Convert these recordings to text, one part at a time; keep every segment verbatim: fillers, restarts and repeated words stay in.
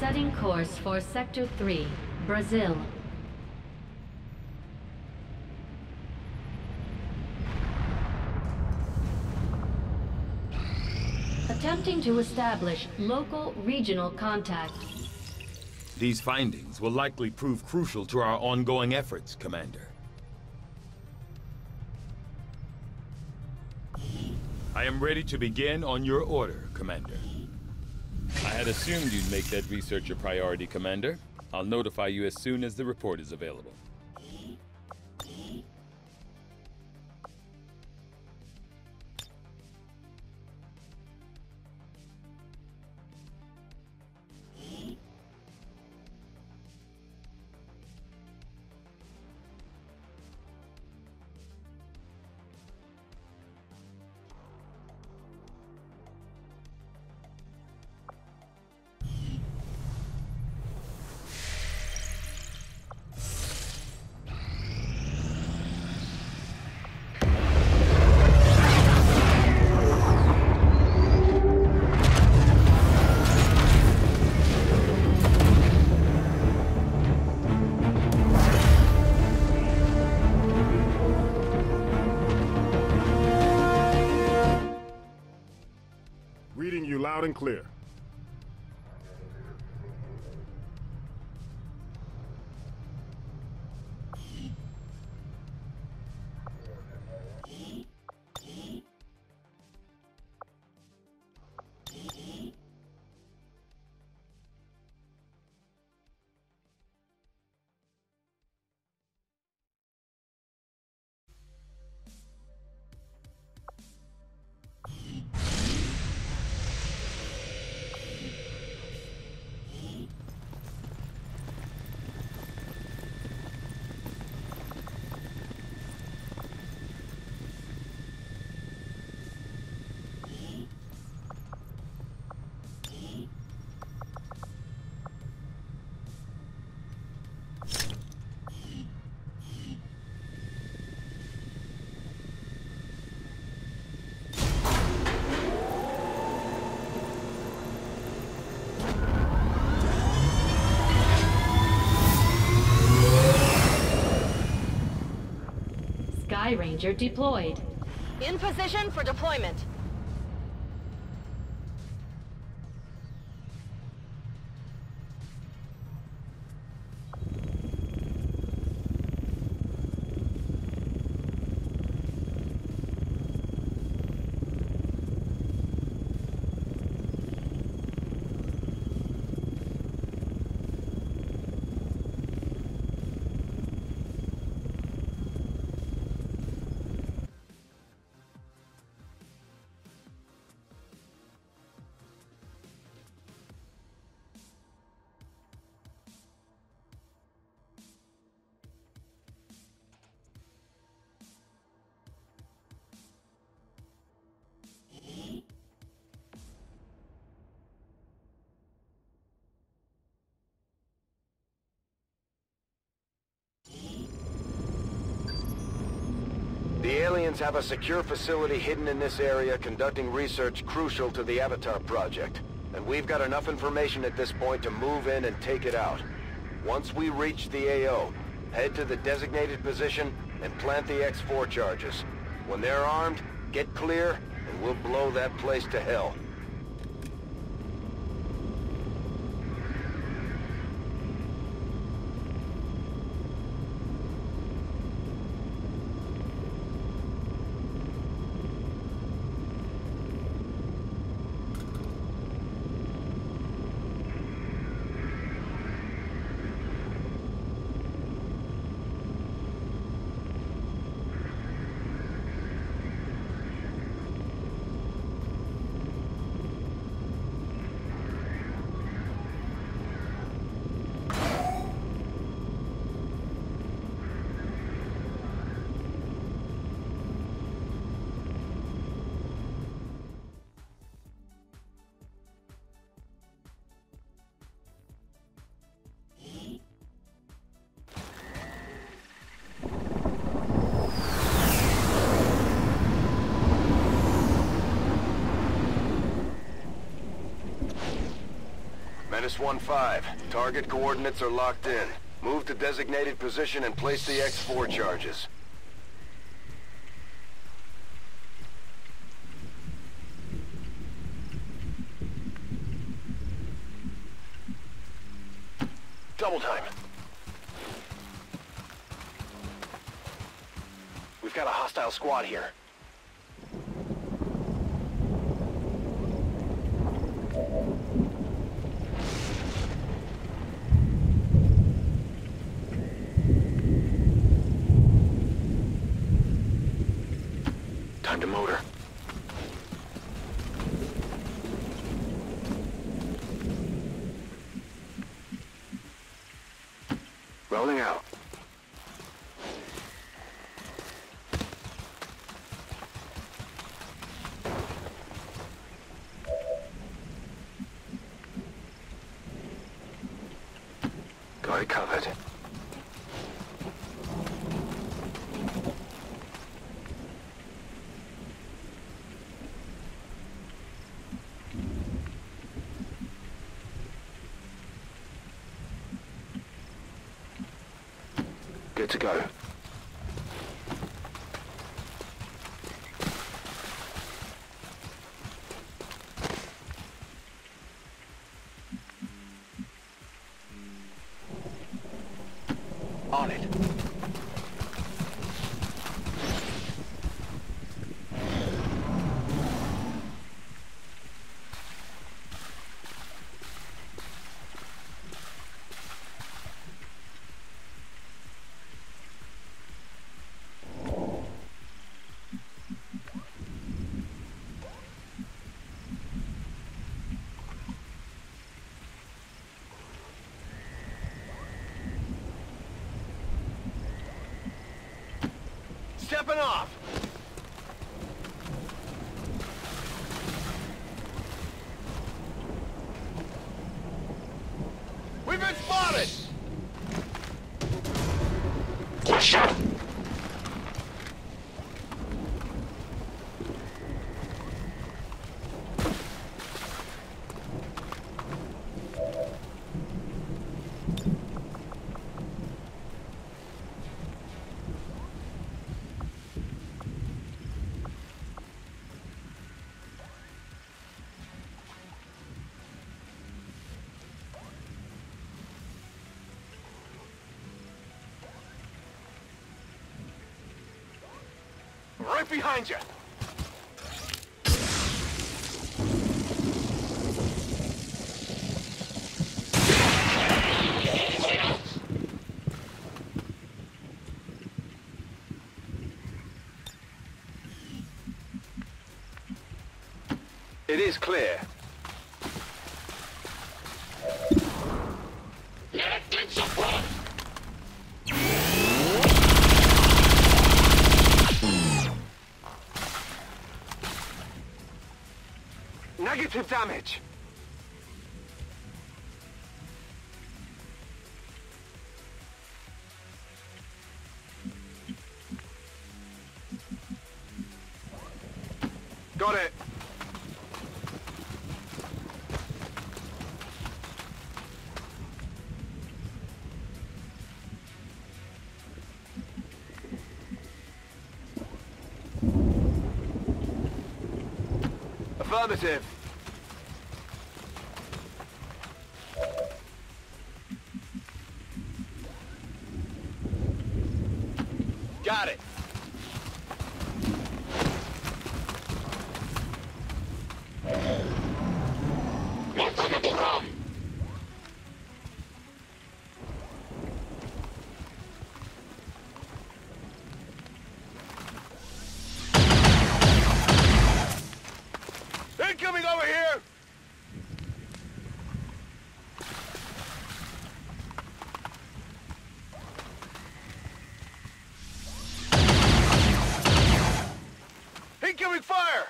Setting course for Sector three, Brazil. Attempting to establish local regional contact. These findings will likely prove crucial to our ongoing efforts, Commander. I am ready to begin on your order, Commander. I had assumed you'd make that research a priority, Commander. I'll notify you as soon as the report is available. Reading you loud and clear. Sky Ranger deployed. In position for deployment. The aliens have a secure facility hidden in this area conducting research crucial to the Avatar project. And we've got enough information at this point to move in and take it out. Once we reach the A O, head to the designated position and plant the X four charges. When they're armed, get clear, and we'll blow that place to hell. Minus one five. Target coordinates are locked in. Move to designated position and place the X four charges. Double time. We've got a hostile squad here. Time to motor. Rolling out. Got it covered. Good to go. On it. Stepping off! We've been spotted! Right behind you! It is clear. Negative damage. Got it. Affirmative. Got it. Incoming over here! Incoming fire!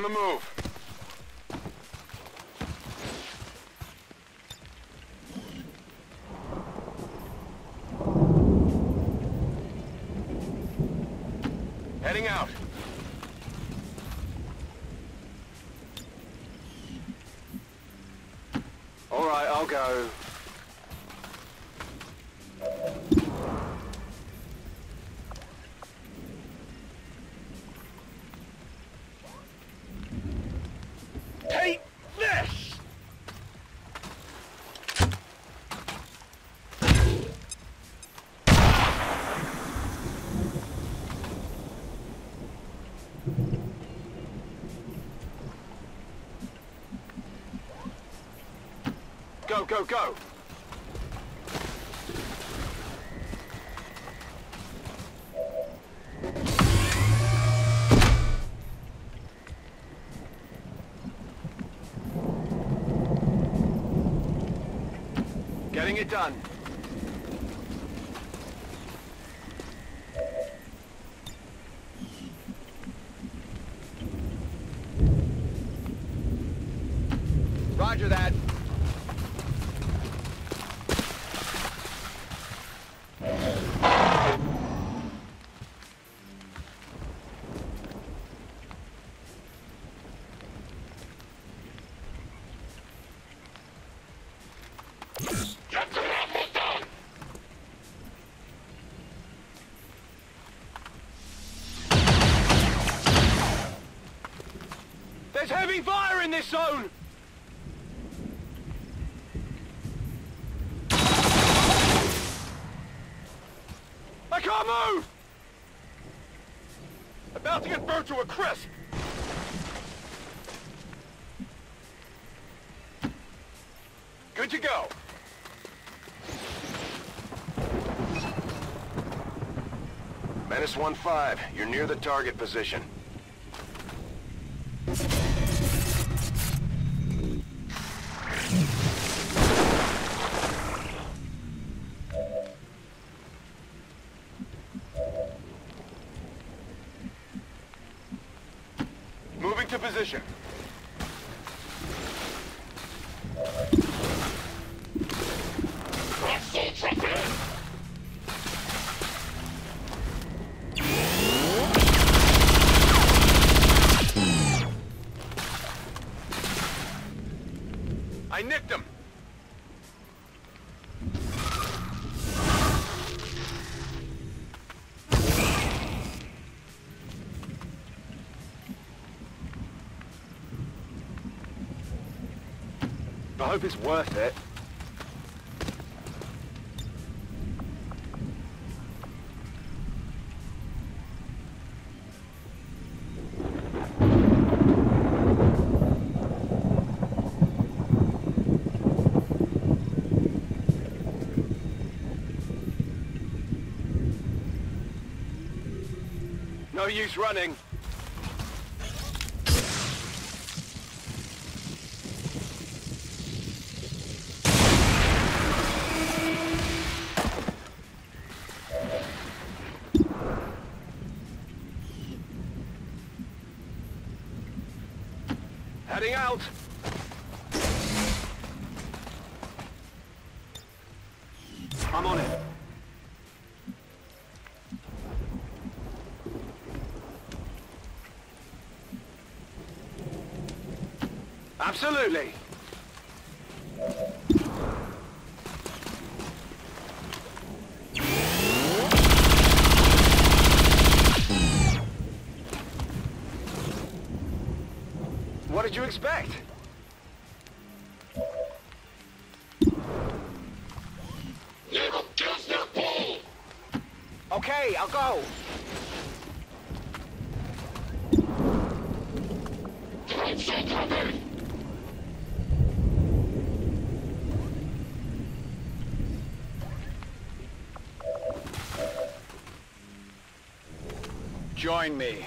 On the move. Heading out. All right, I'll go. Take this! Go, go, go! Getting it done. Roger that. There's heavy fire in this zone! I can't move! About to get burnt to a crisp! Good to go. Menace one five, you're near the target position. Moving to position. I nicked him. I hope it's worth it. No use running. Heading out. I'm on it. Absolutely. What did you expect? Okay, I'll go. Join me.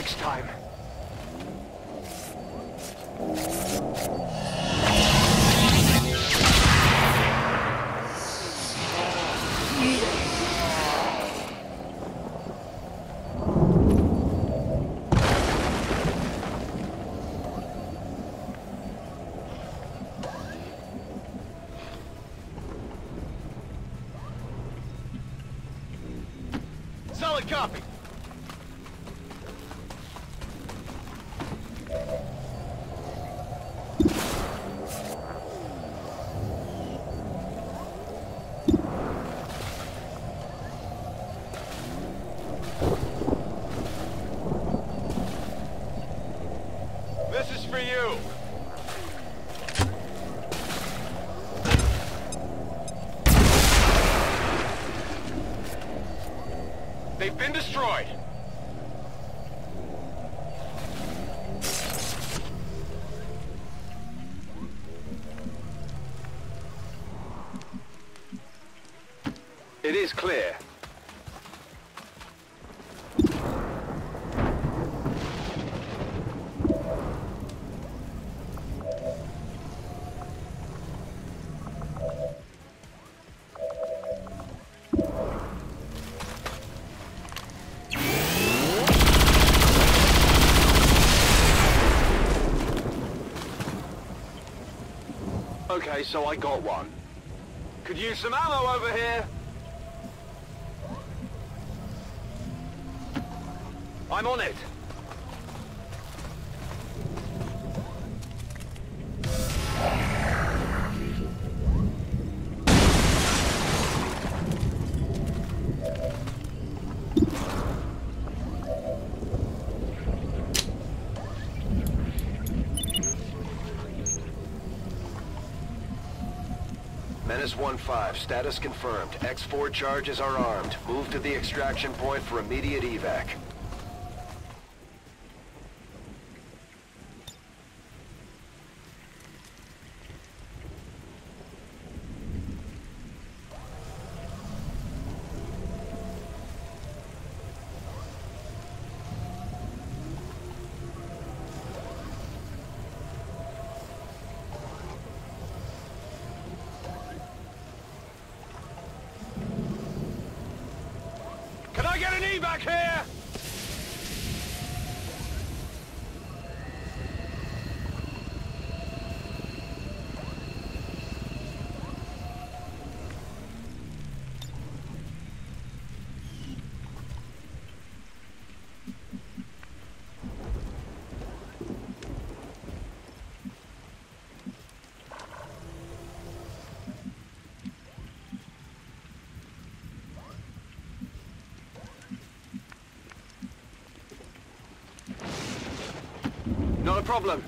next time. Solid copy. This is for you. They've been destroyed. It is clear. Okay, so I got one. Could use some ammo over here. I'm on it. Menace one five, status confirmed. X four charges are armed. Move to the extraction point for immediate evac. Can I get an evac here? Not a problem.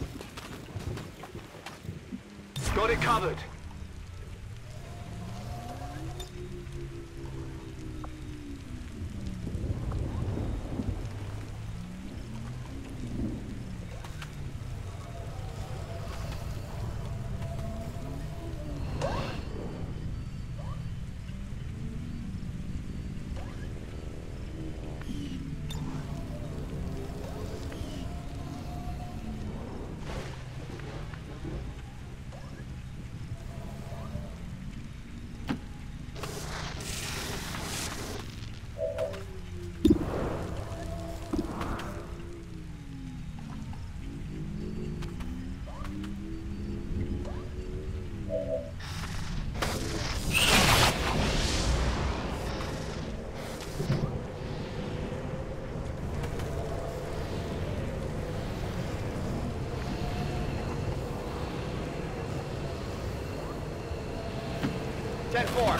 Got it covered. ten four.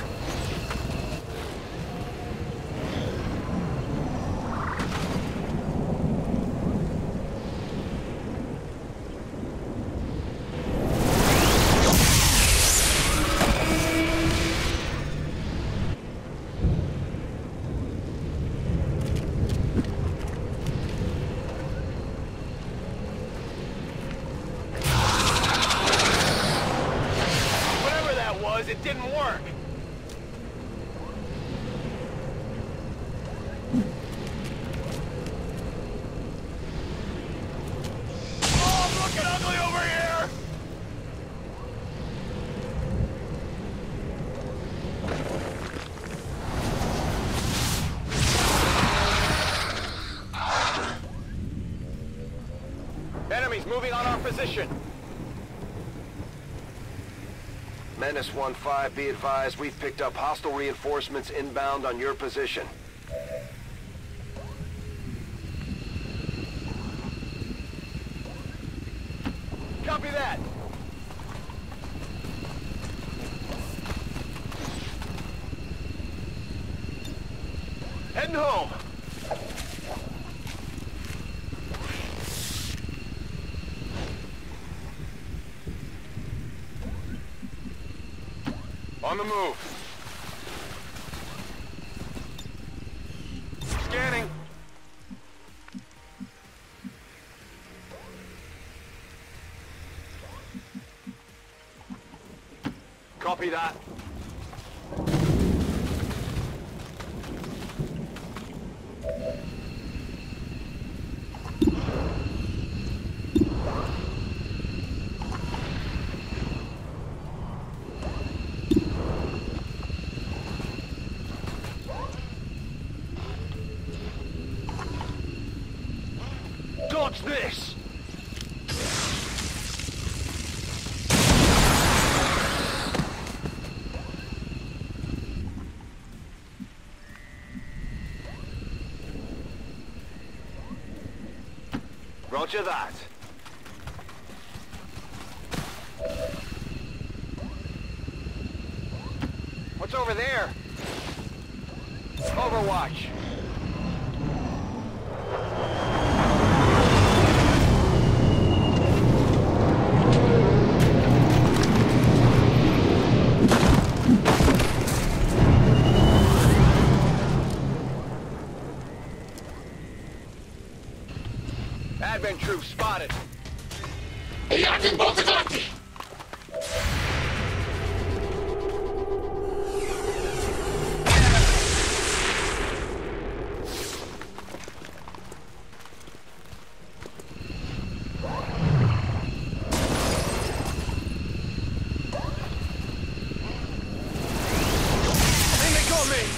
Whatever that was, it didn't work. moving on our position. Menace one five, be advised, we've picked up hostile reinforcements inbound on your position. Copy that. Heading home. On the move. Scanning. Copy that. Dodge this! Roger that. What's over there? Overwatch. Advent troops spotted. I think they got me.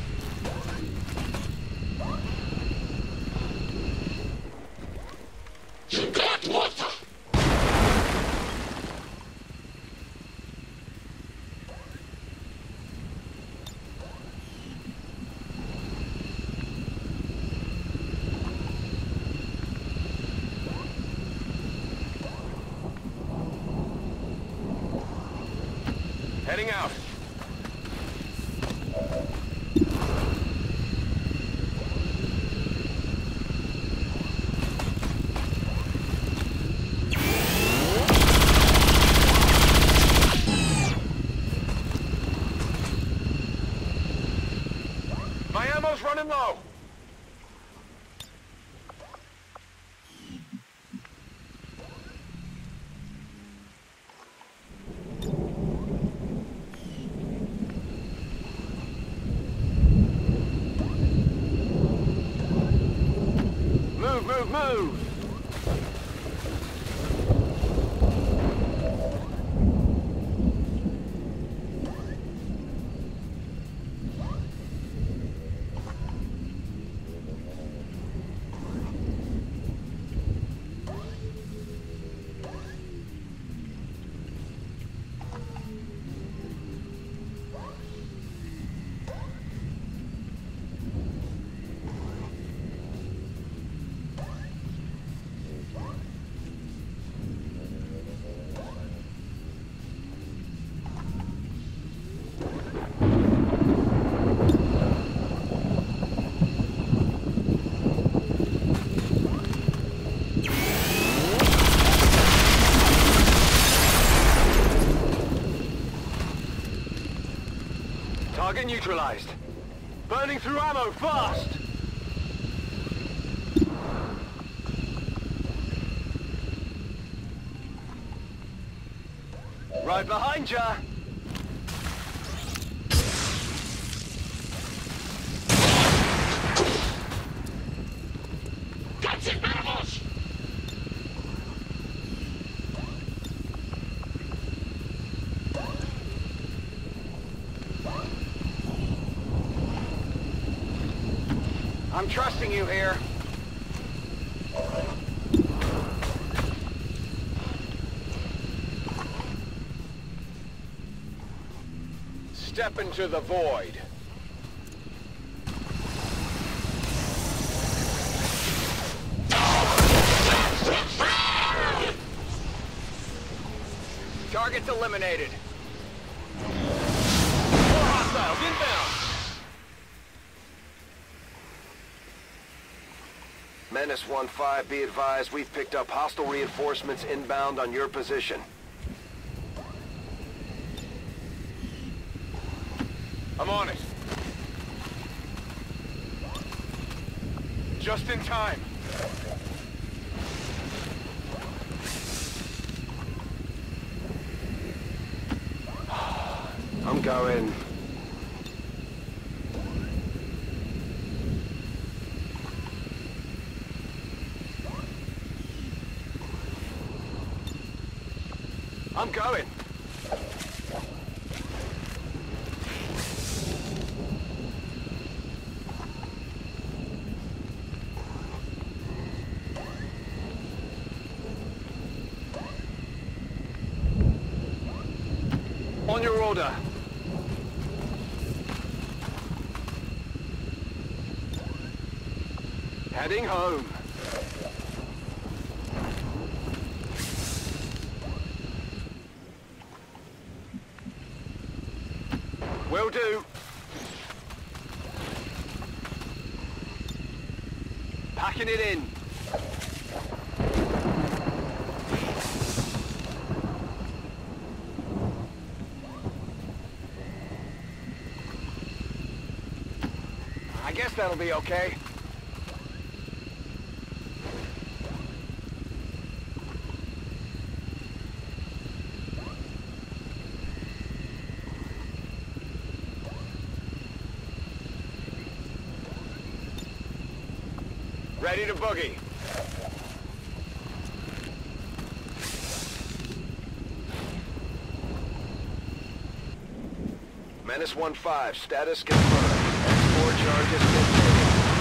Heading out. My ammo's running low. Move, move, move! Target neutralized. Burning through ammo, fast! Right behind ya! I'm trusting you here. step into the void. Target's eliminated. More hostiles inbound. Menace one five, be advised, we've picked up hostile reinforcements inbound on your position. I'm on it. Just in time. I'm going. I'm going. On your order. Heading home. Will do. Packing it in. I guess that'll be okay. Ready to boogie. Menace one five, status confirmed. Export charges been taken.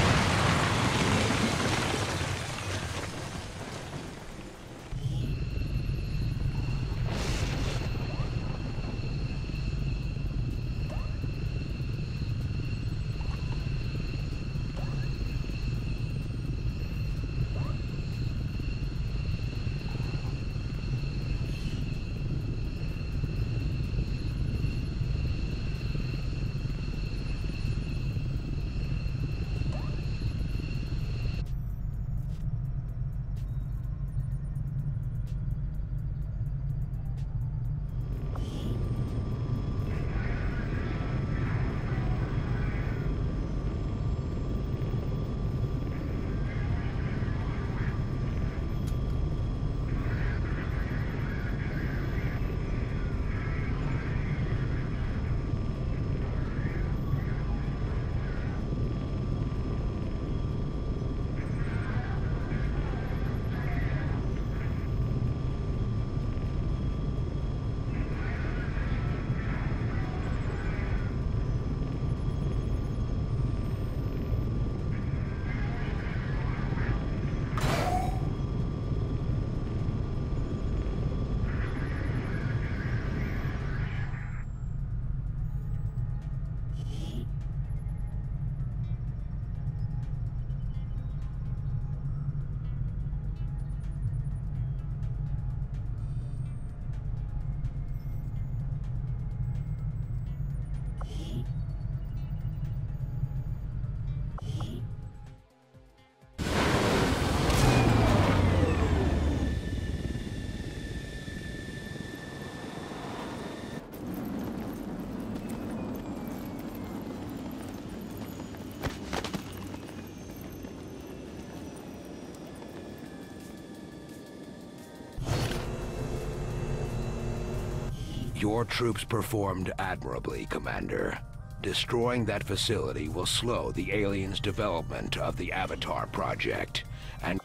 Your troops performed admirably, Commander. Destroying that facility will slow the aliens' development of the Avatar project, and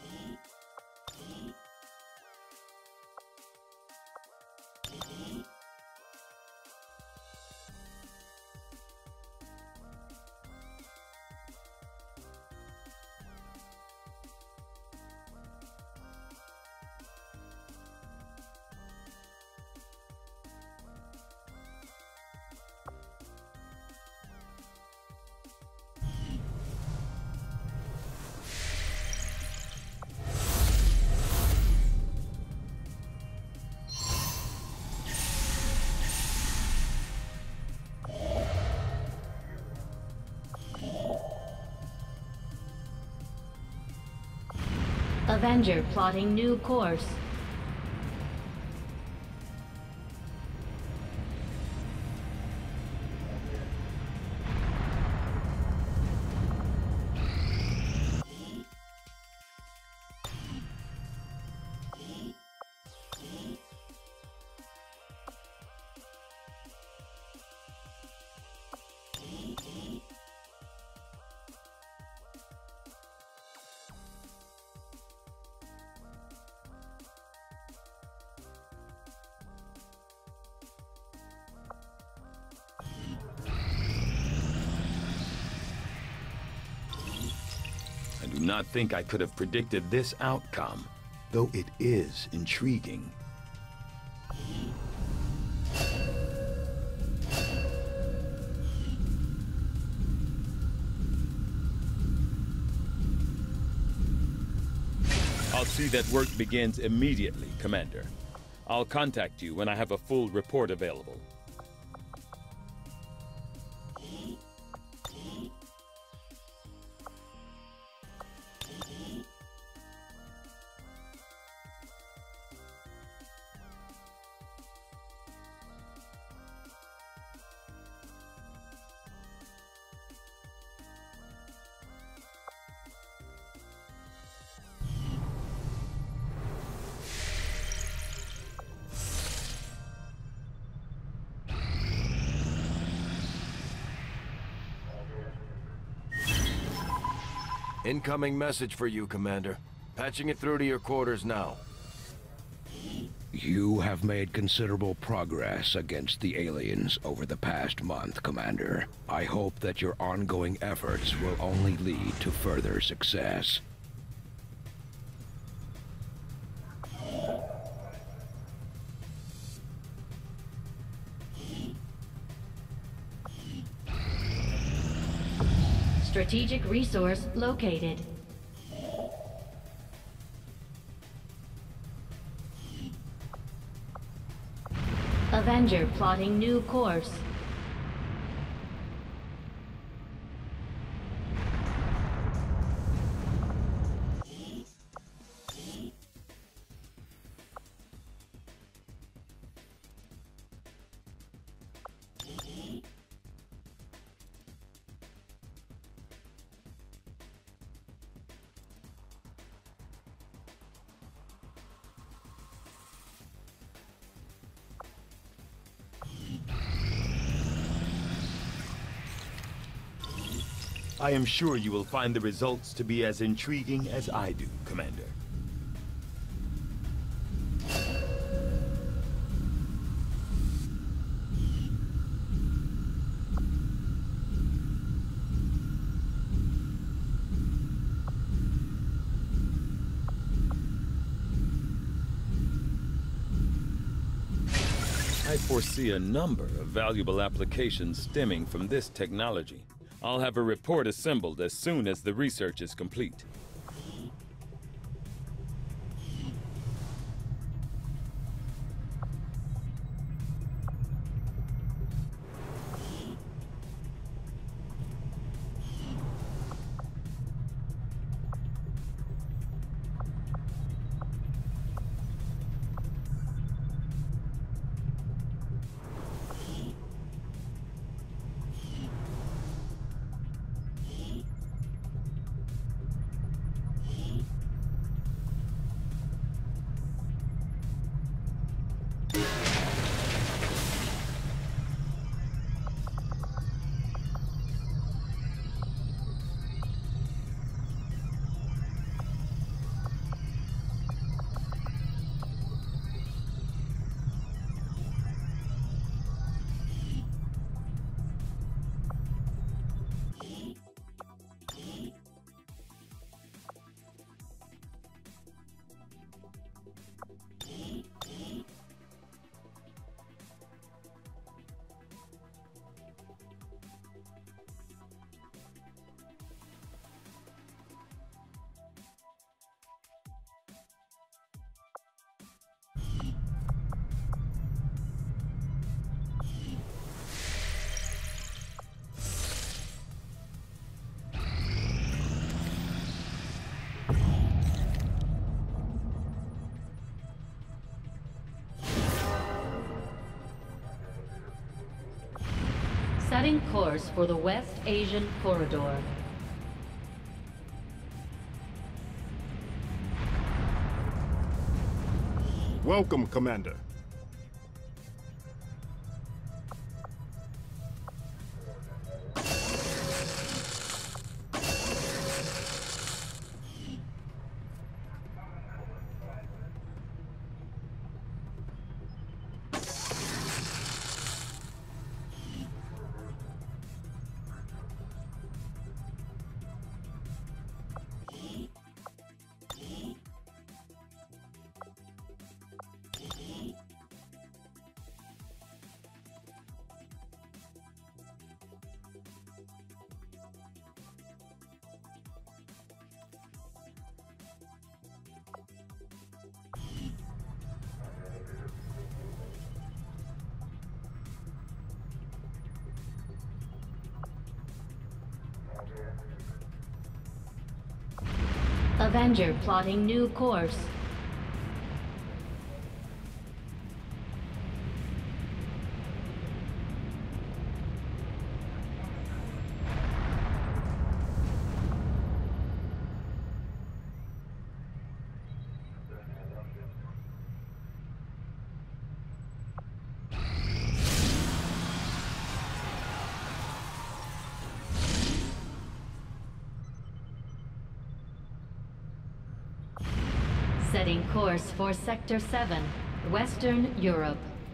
Avenger plotting new course. I do not think I could have predicted this outcome, though it is intriguing. I'll see that work begins immediately, Commander. I'll contact you when I have a full report available. Incoming message for you, Commander. Patching it through to your quarters now. You have made considerable progress against the aliens over the past month, Commander. I hope that your ongoing efforts will only lead to further success. Strategic resource located. Avenger plotting new course. I am sure you will find the results to be as intriguing as I do, Commander. I foresee a number of valuable applications stemming from this technology. I'll have a report assembled as soon as the research is complete. course for the West Asian Corridor. Welcome, Commander. Avenger plotting new course. Setting course for Sector seven, Western Europe.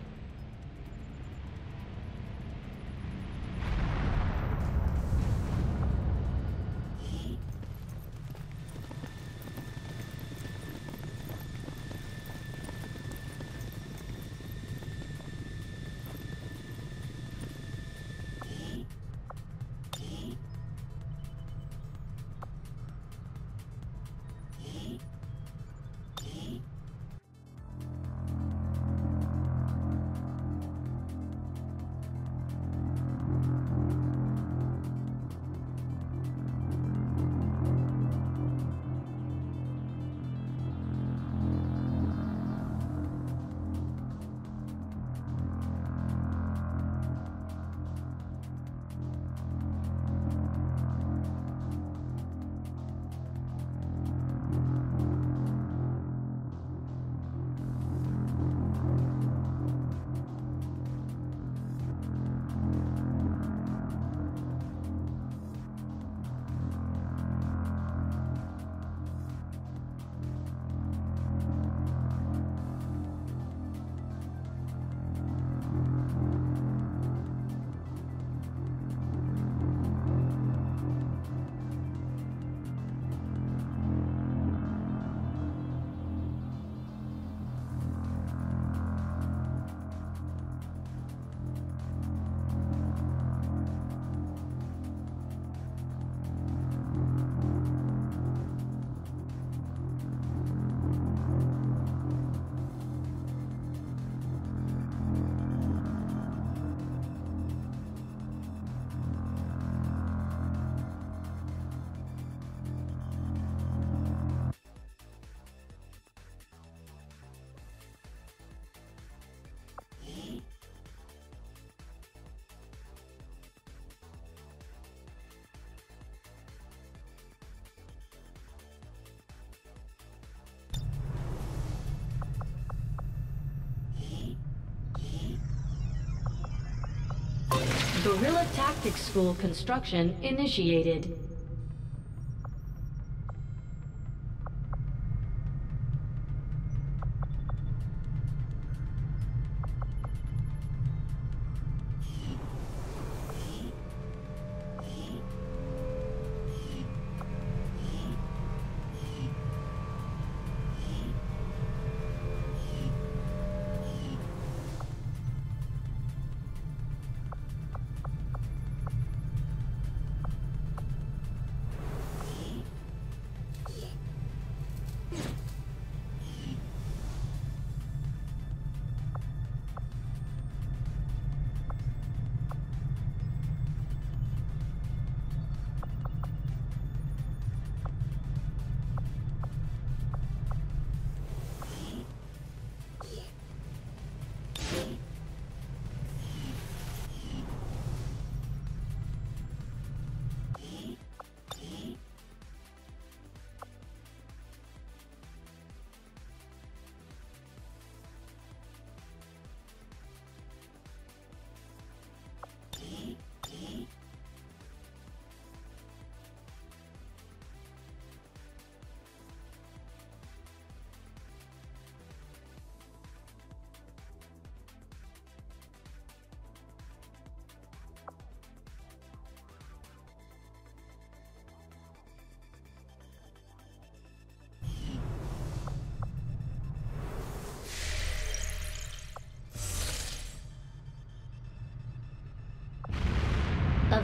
Guerrilla Tactics School construction initiated.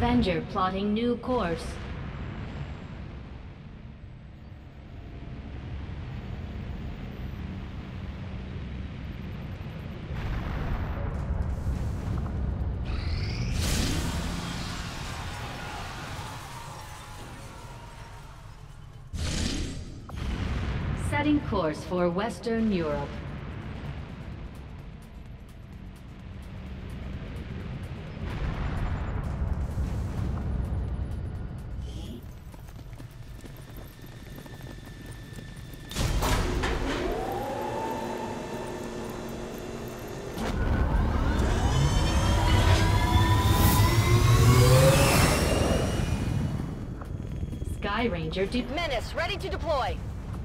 Avenger plotting new course. Setting course for Western Europe. Sky Ranger de- Menace, ready to deploy.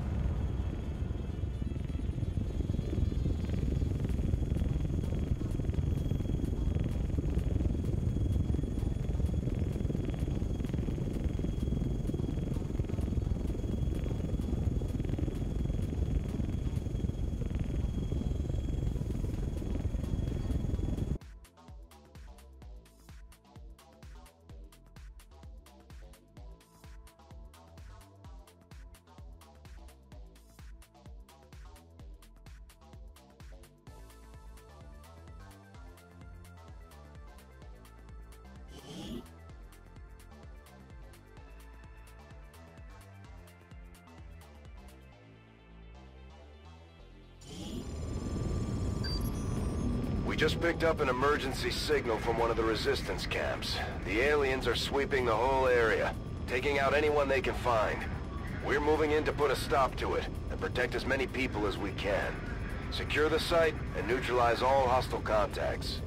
We just picked up an emergency signal from one of the resistance camps. The aliens are sweeping the whole area, taking out anyone they can find. We're moving in to put a stop to it, and protect as many people as we can. Secure the site, and neutralize all hostile contacts.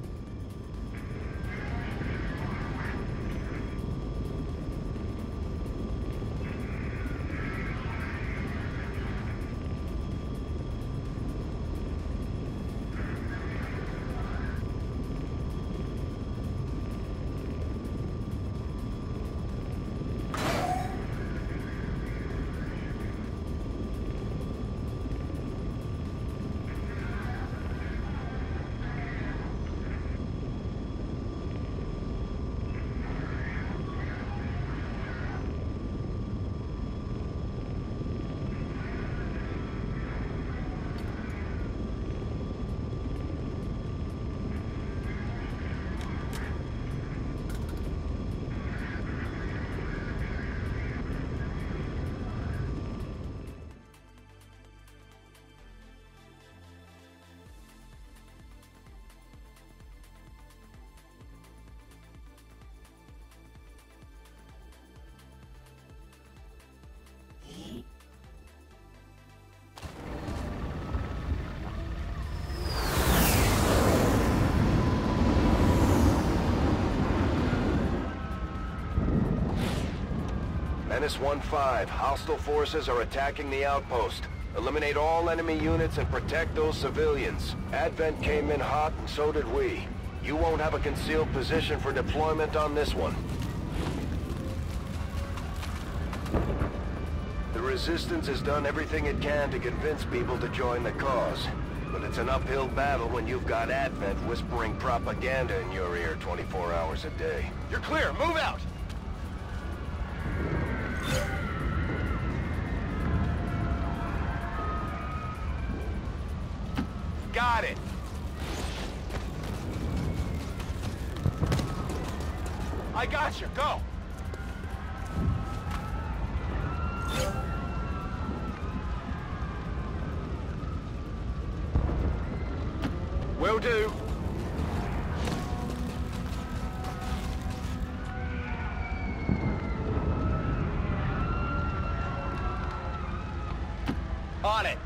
Menace one five, hostile forces are attacking the outpost. Eliminate all enemy units and protect those civilians. Advent came in hot and so did we. You won't have a concealed position for deployment on this one. The Resistance has done everything it can to convince people to join the cause. But it's an uphill battle when you've got Advent whispering propaganda in your ear twenty-four hours a day. You're clear, move out! Got it! I got you, go! Will do. On it.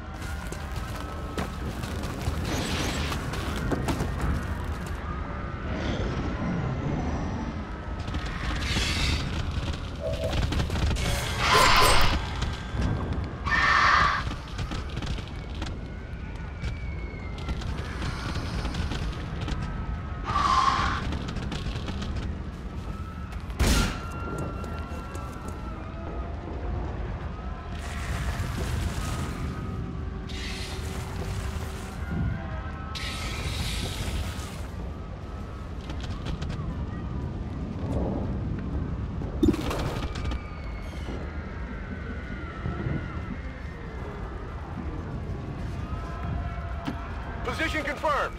Mission confirmed.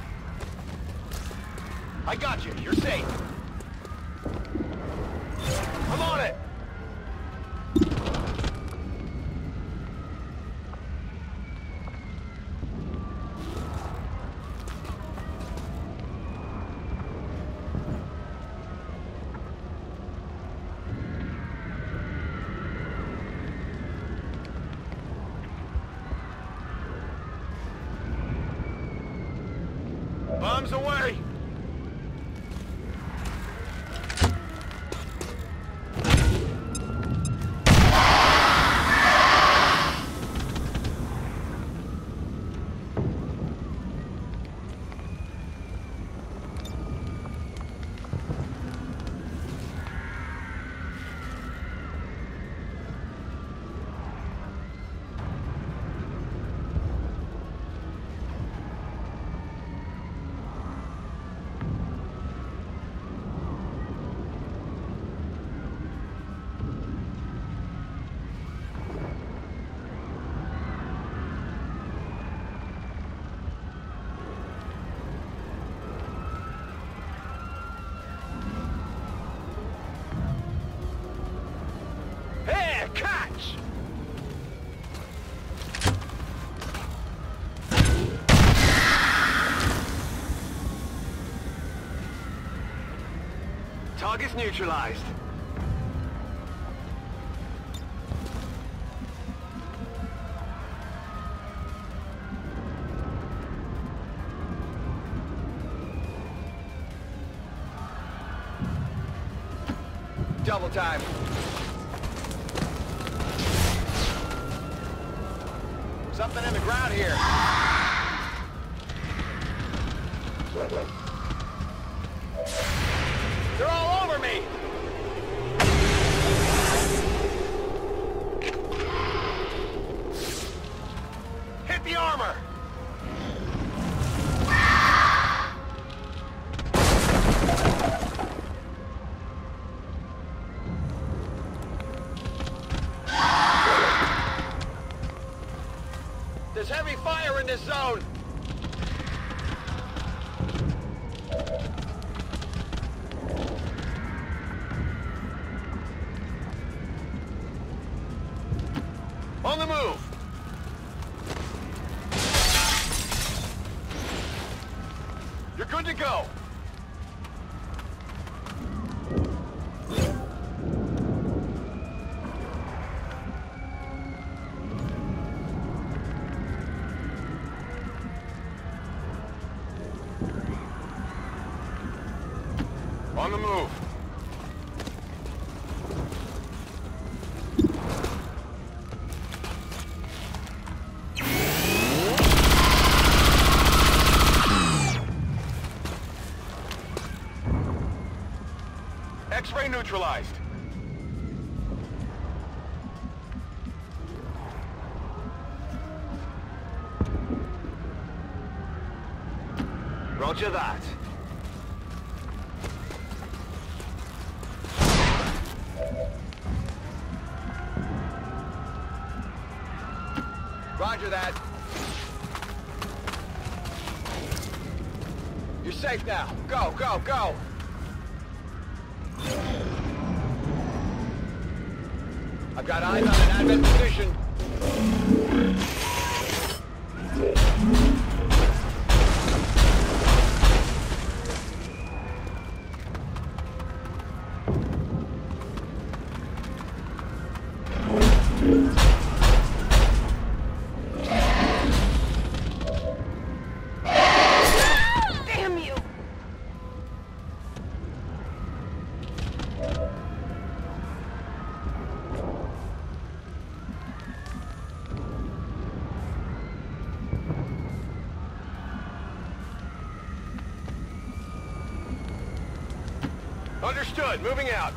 I got you. You're safe. I'm on it. Bombs away! Catch! Target's neutralized. Double time. Something in the ground here. They're all over me. Hit the armor. There's heavy fire in this zone! On the move! You're good to go! On the move. X-ray neutralized. Roger that. Roger that. You're safe now. Go, go, go! I've got eyes on an advent position. Damn you! Understood. Moving out.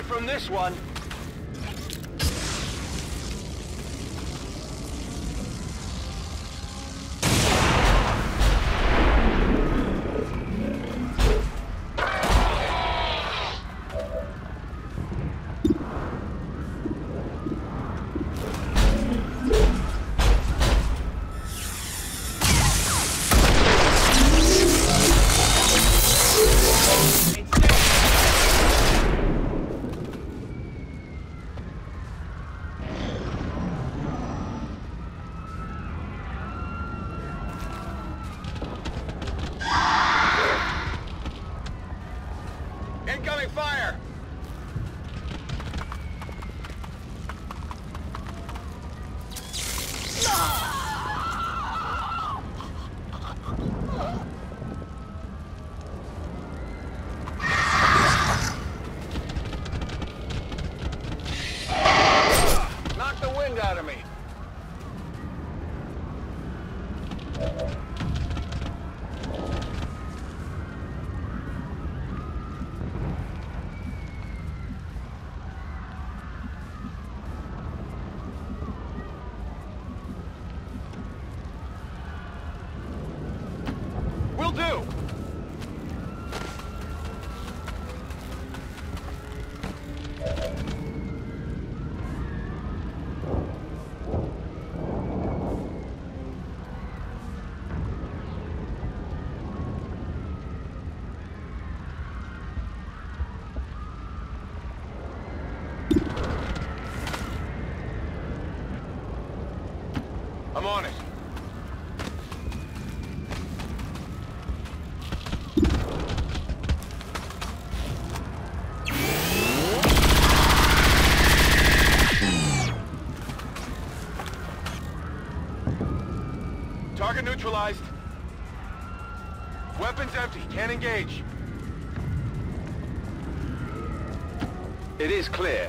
Aside from this one. Incoming fire! Knock the wind out of me. Will do! I'm on it. Target neutralized. Weapons empty. Can't engage. It is clear.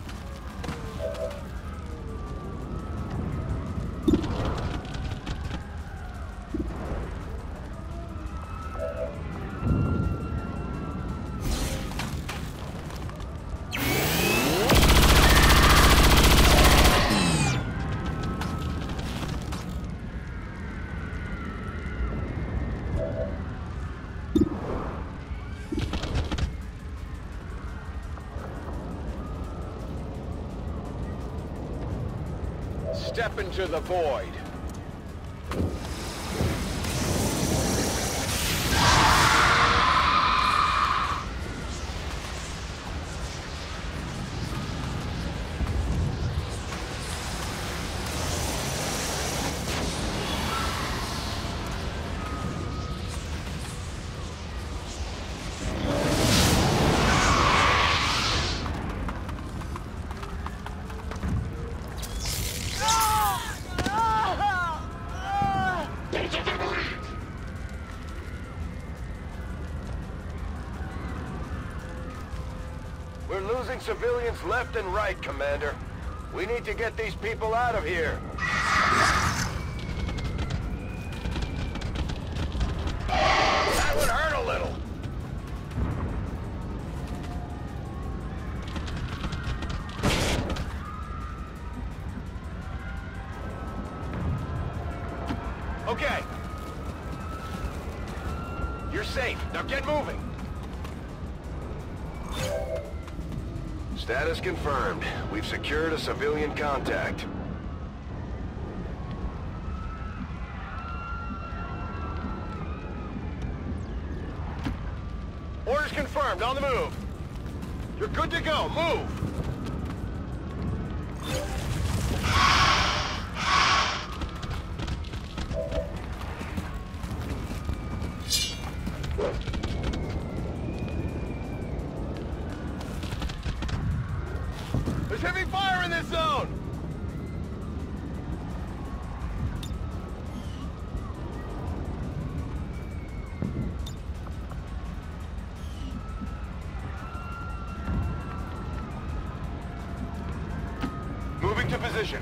Step into the void. We're losing civilians left and right, Commander. We need to get these people out of here. That would hurt a little. Okay. You're safe. Now get moving. Status confirmed. We've secured a civilian contact. Orders confirmed. On the move. You're good to go. Move! There's heavy fire in this zone! Moving to position.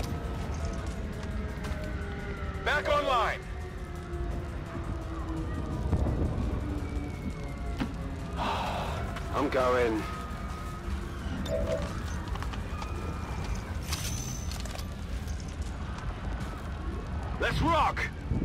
Back online. I'm going. Let's rock!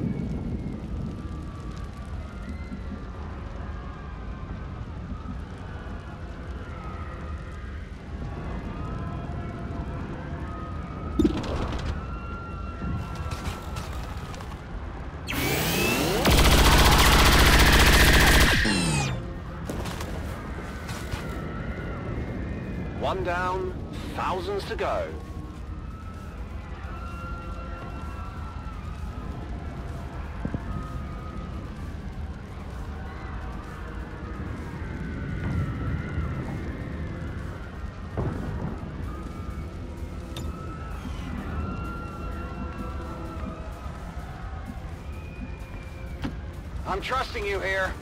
One down, thousands to go. I'm trusting you here.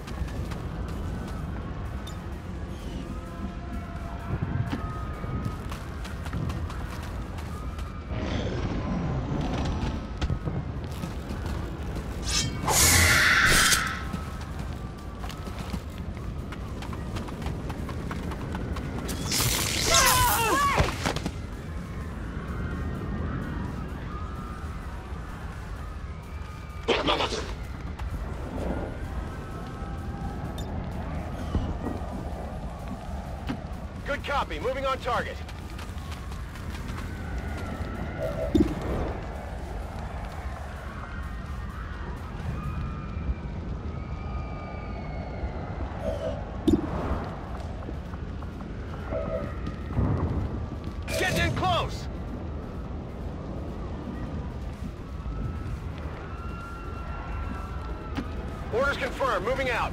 Good copy. Moving on target. Getting in close! Orders confirmed. Moving out.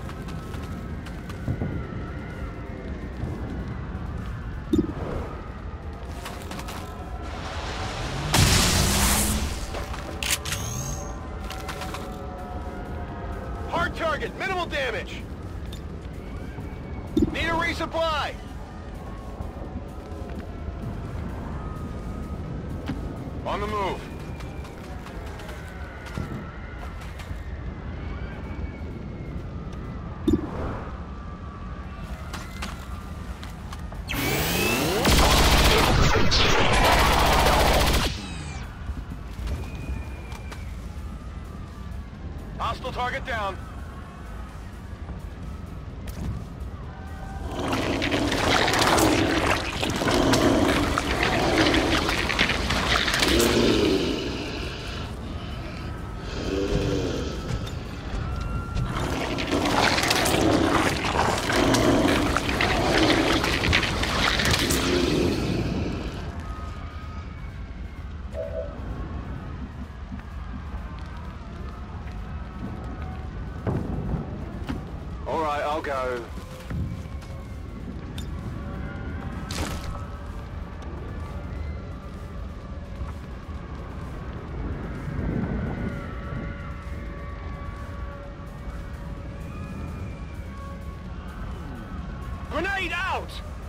Hard target. Minimal damage. Need a resupply. On the move. Hostile target down. All right, I'll go. Grenade out!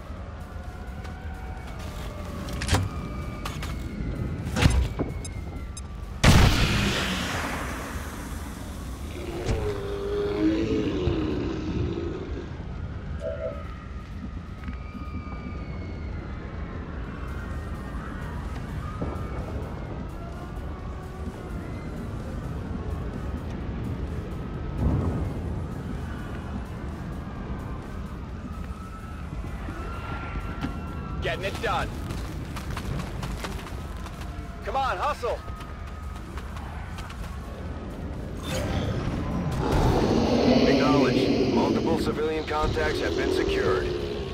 Getting it done. Come on, hustle. Acknowledged. Multiple civilian contacts have been secured.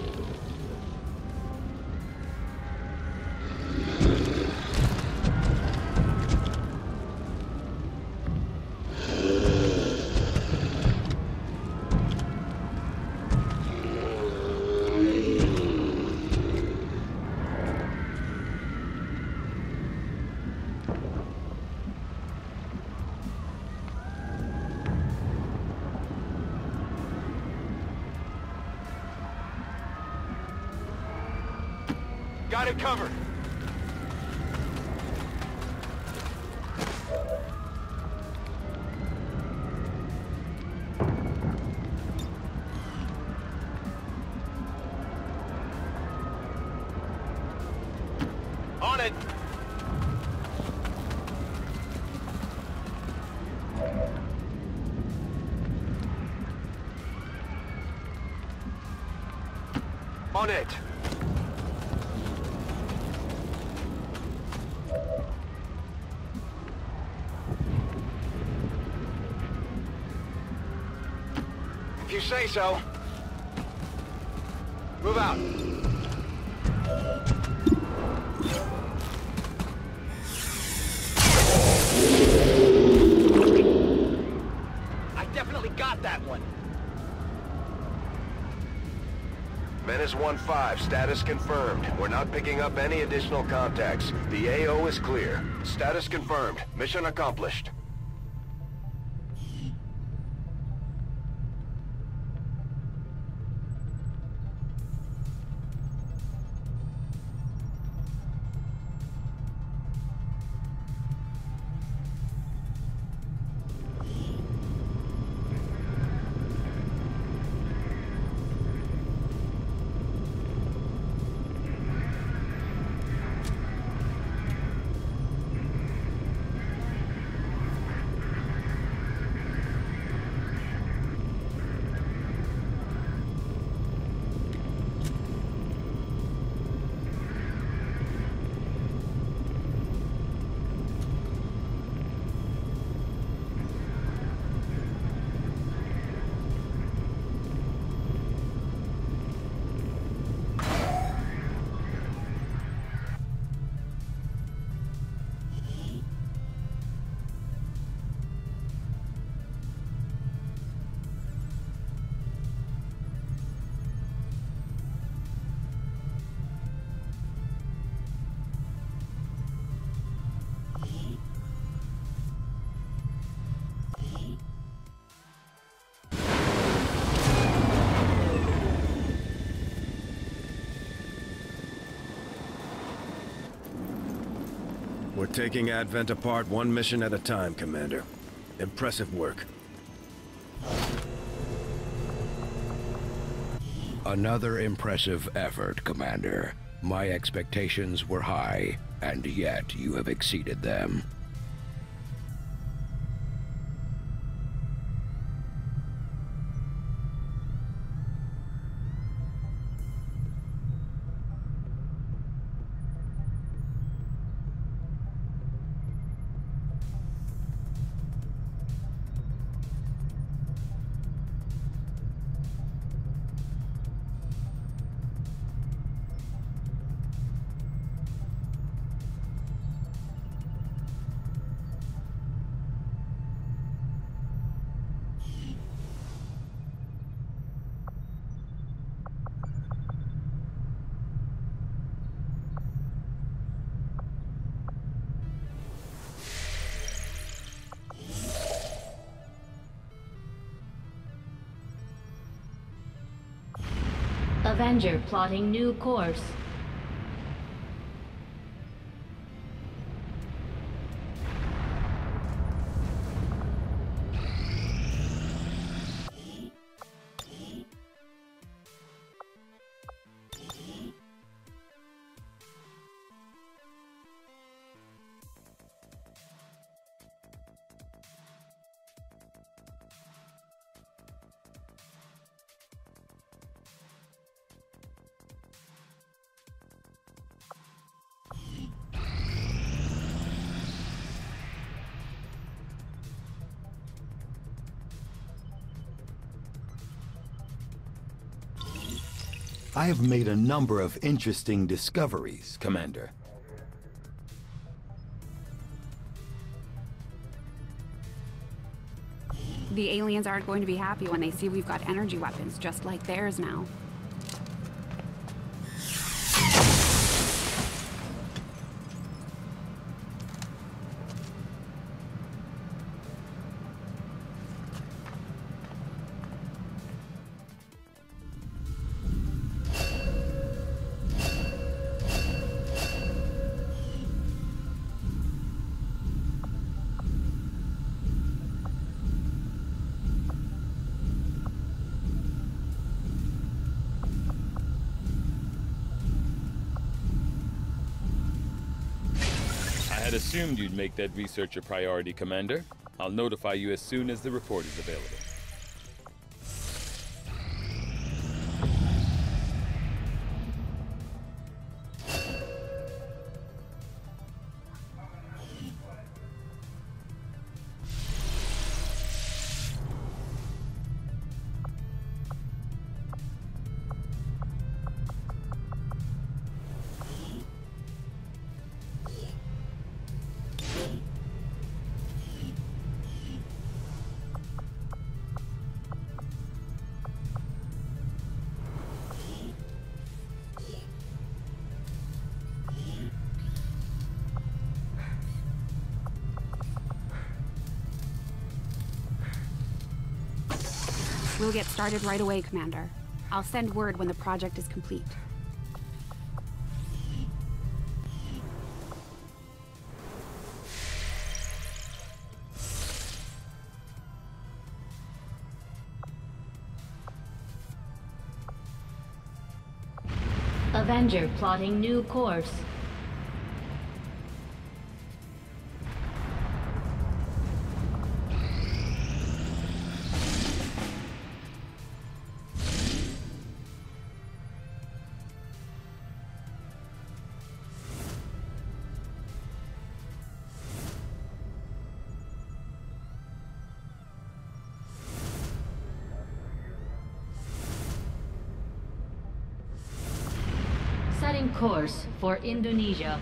Got it covered. it! On it! If you say so. Move out. I definitely got that one. Menace one five, status confirmed. We're not picking up any additional contacts. The A O is clear. Status confirmed. Mission accomplished. We're taking Advent apart one mission at a time, Commander. Impressive work. Another impressive effort, Commander. My expectations were high, and yet you have exceeded them. Avenger plotting new course. I have made a number of interesting discoveries, Commander. The aliens aren't going to be happy when they see we've got energy weapons just like theirs now. had assumed you'd make that research a priority, Commander. I'll notify you as soon as the report is available. We'll get started right away, Commander. I'll send word when the project is complete. Avenger plotting new course. Setting course for Indonesia.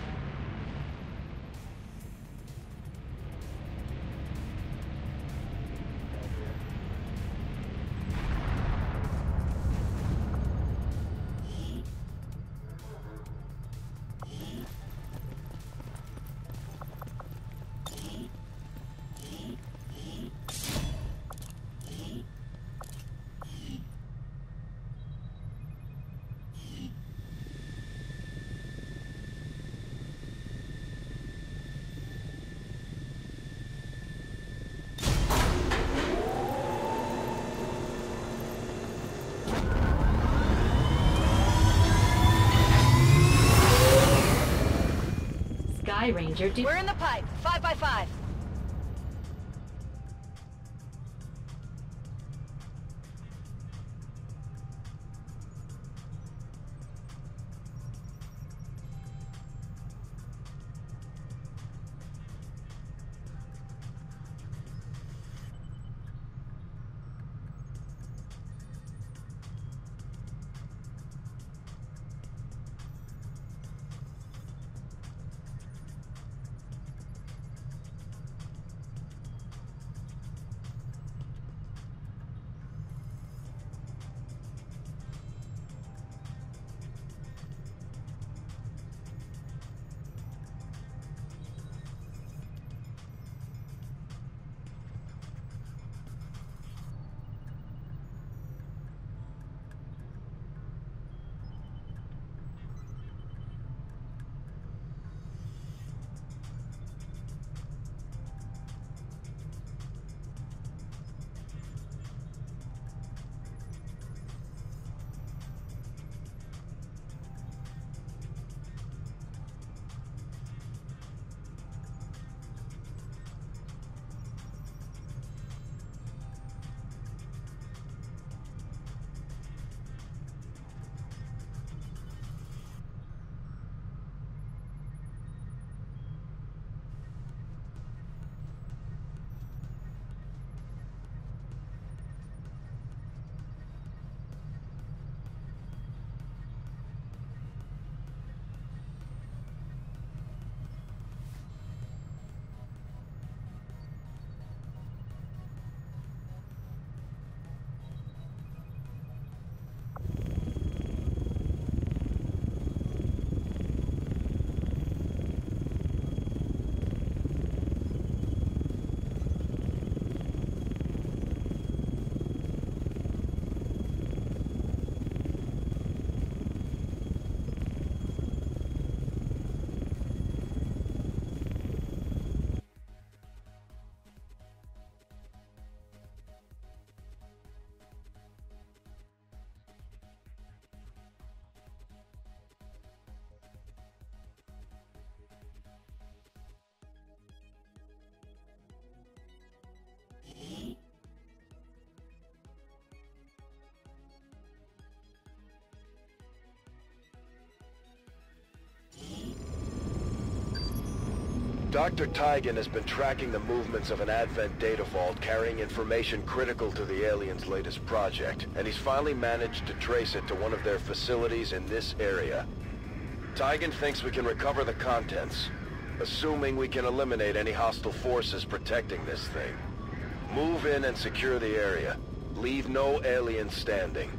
Sky Ranger do- We're in the pipe. Five by five. Doctor Tygan has been tracking the movements of an Advent data vault carrying information critical to the aliens' latest project, and he's finally managed to trace it to one of their facilities in this area. Tygan thinks we can recover the contents, assuming we can eliminate any hostile forces protecting this thing. Move in and secure the area. Leave no aliens standing.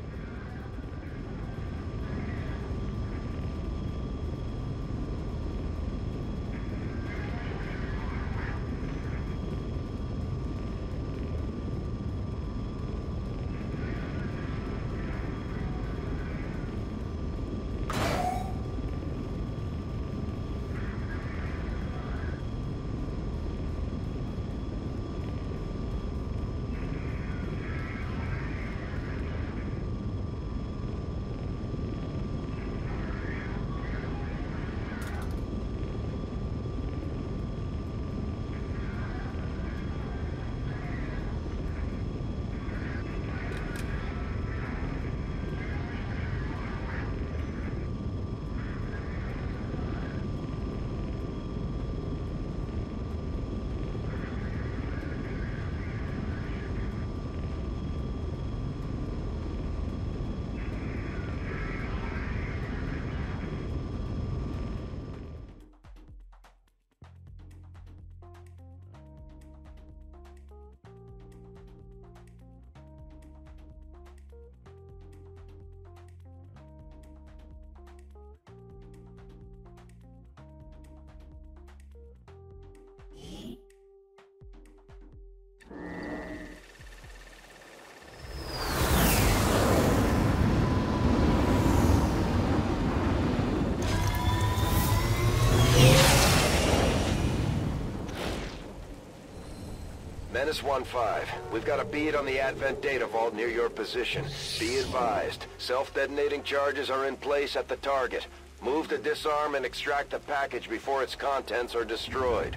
Menace one five, we've got a bead on the Advent data vault near your position. Be advised, self-detonating charges are in place at the target. Move to disarm and extract the package before its contents are destroyed.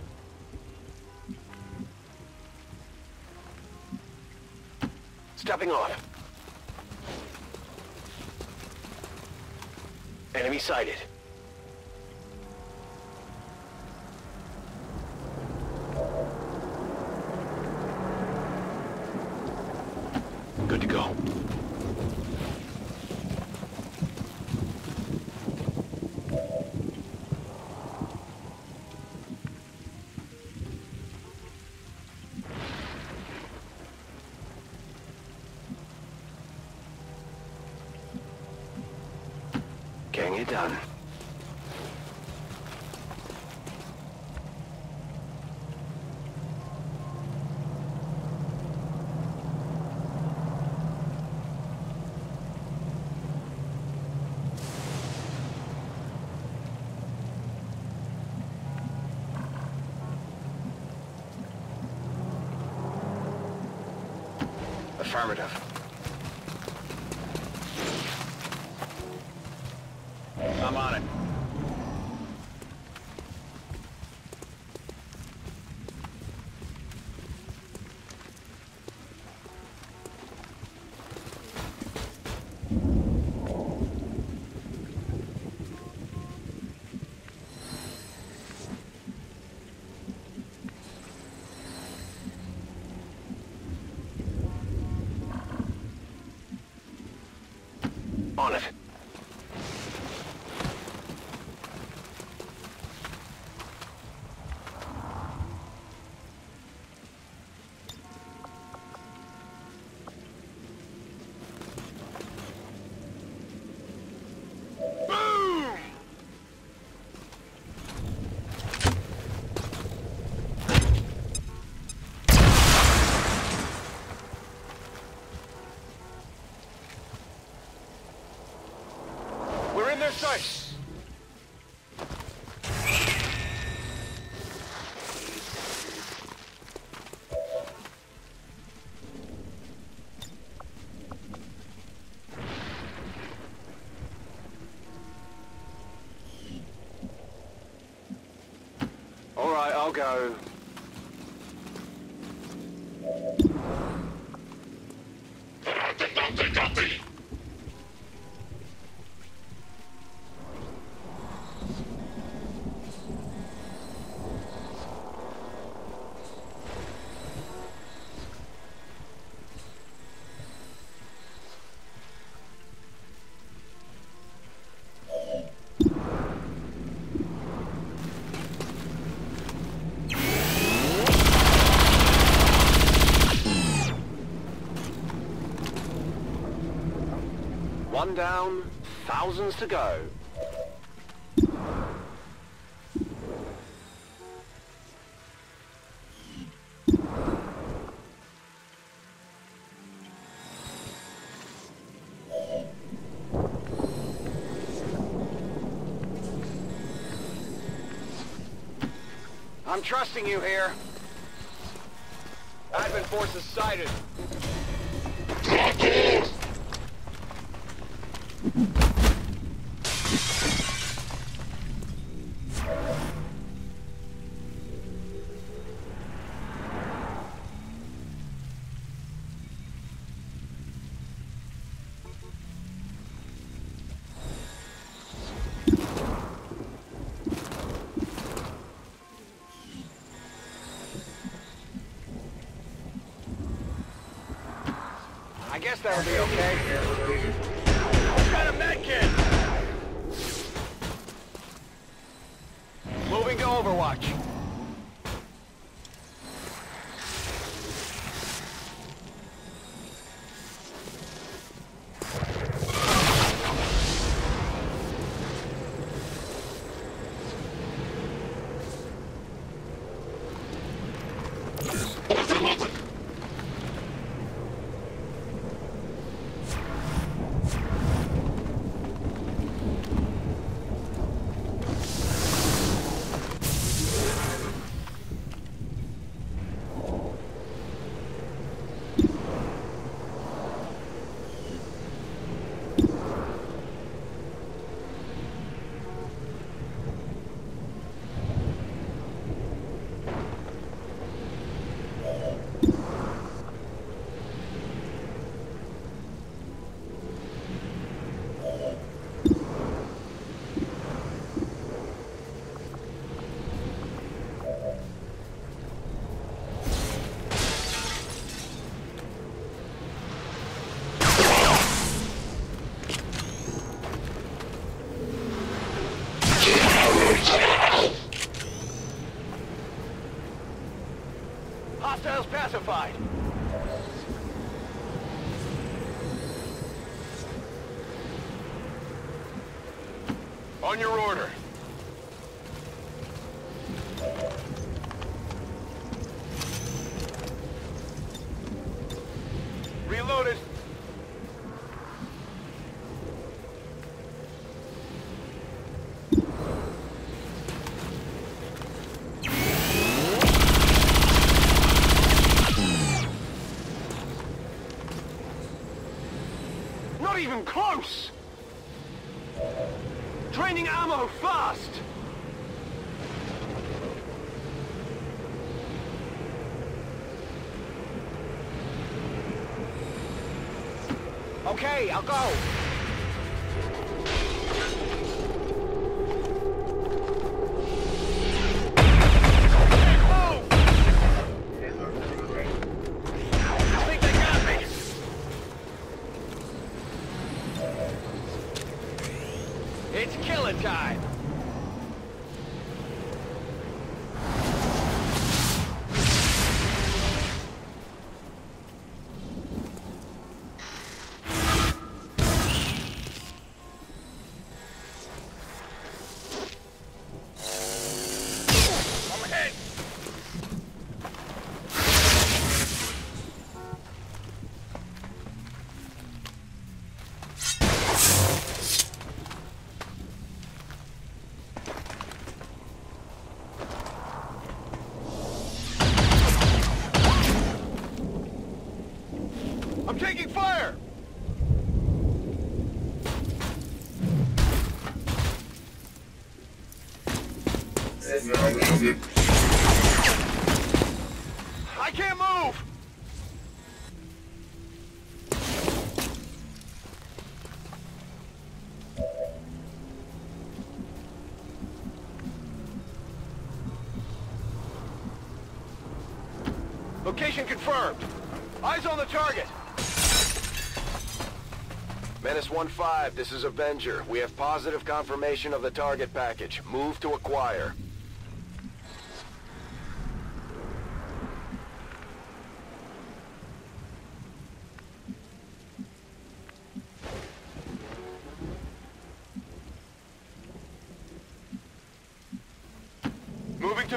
Stepping off. Enemy sighted. Good to go. Getting it done. Affirmative. I'm on it. On it. Boom! We're in their sights. All right, I'll go. One down, thousands to go. I'm trusting you here. Advent forces sighted. I guess that'll be okay. Got a medkit! Moving to Overwatch. Hostiles pacified. On your order. Reloaded. Not even close! Draining ammo fast! Okay, I'll go! It's killing time! I'm ahead! I'm taking fire! I can't move! Location confirmed. Eyes on the target. Menace one five, this is Avenger. We have positive confirmation of the target package. Move to acquire.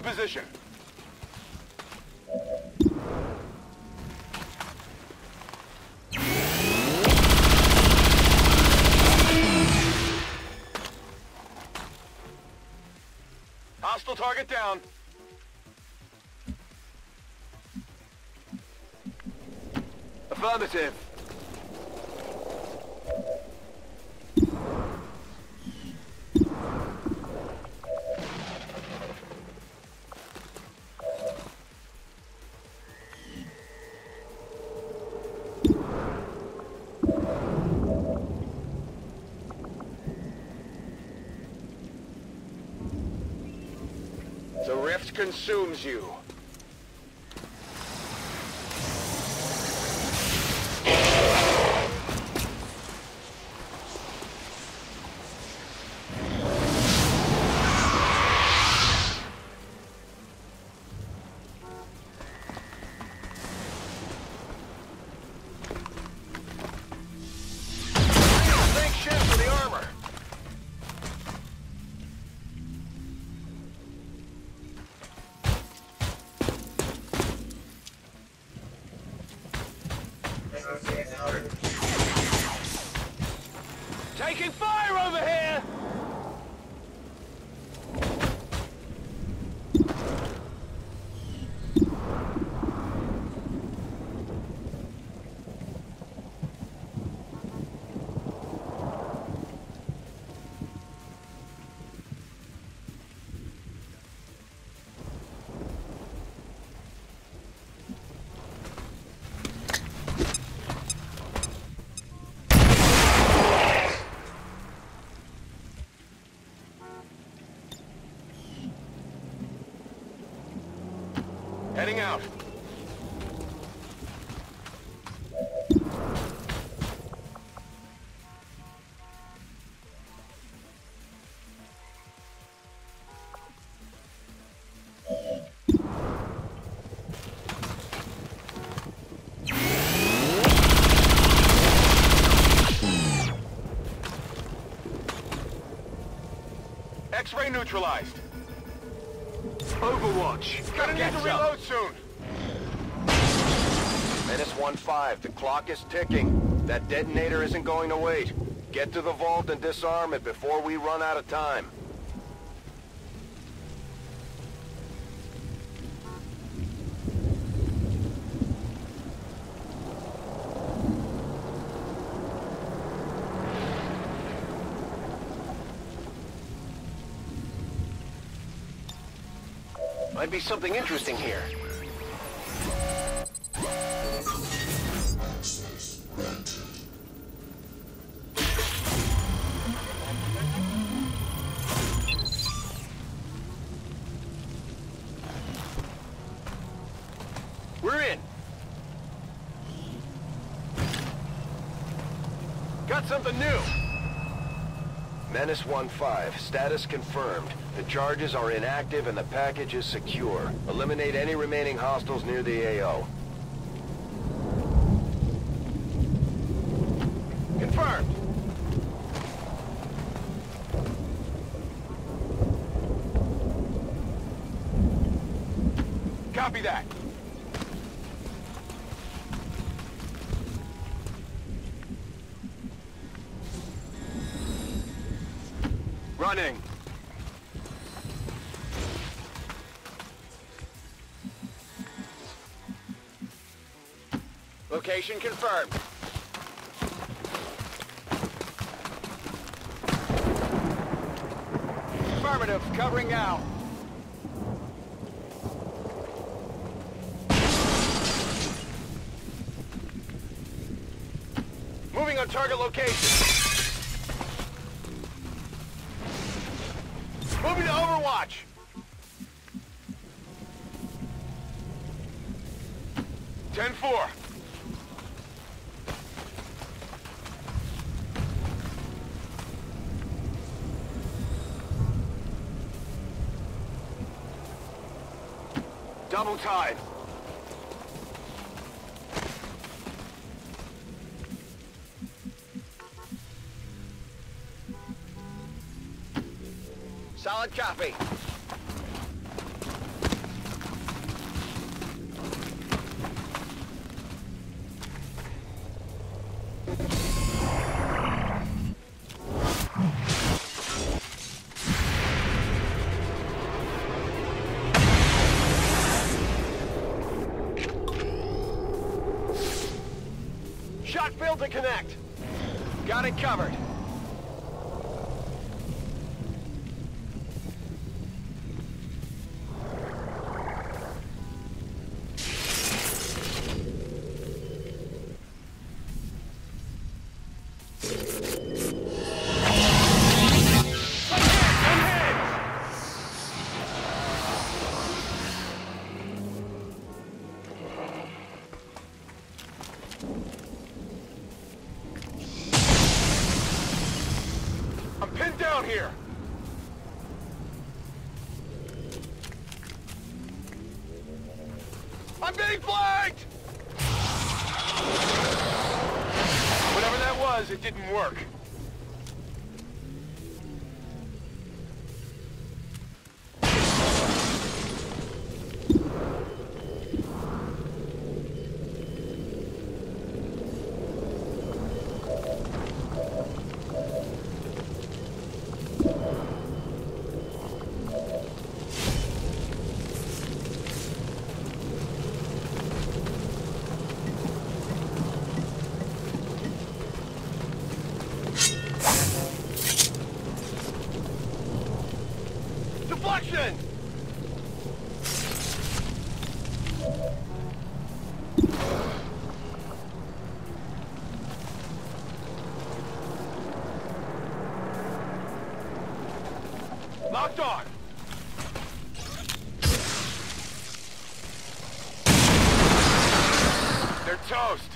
position. Hostile target down. Affirmative. The rift consumes you. Thanks, ship for the armor. Taking fire over here! Heading out. X-ray neutralized. Overwatch. Gonna need to reload soon. Menace one five, the clock is ticking. That detonator isn't going to wait. Get to the vault and disarm it before we run out of time. Might be something interesting here. We're in. Got something new. Menace one five, status confirmed. The charges are inactive and the package is secure. Eliminate any remaining hostiles near the A O. Confirmed. Copy that. Running. Location confirmed. Affirmative, covering now. Moving on target location. Moving to Overwatch. ten four. Double tide. Solid copy. to connect. Got it covered. I'm pinned down here. I'm being flanked! Whatever that was, it didn't work. Deflection! Locked on! They're toast!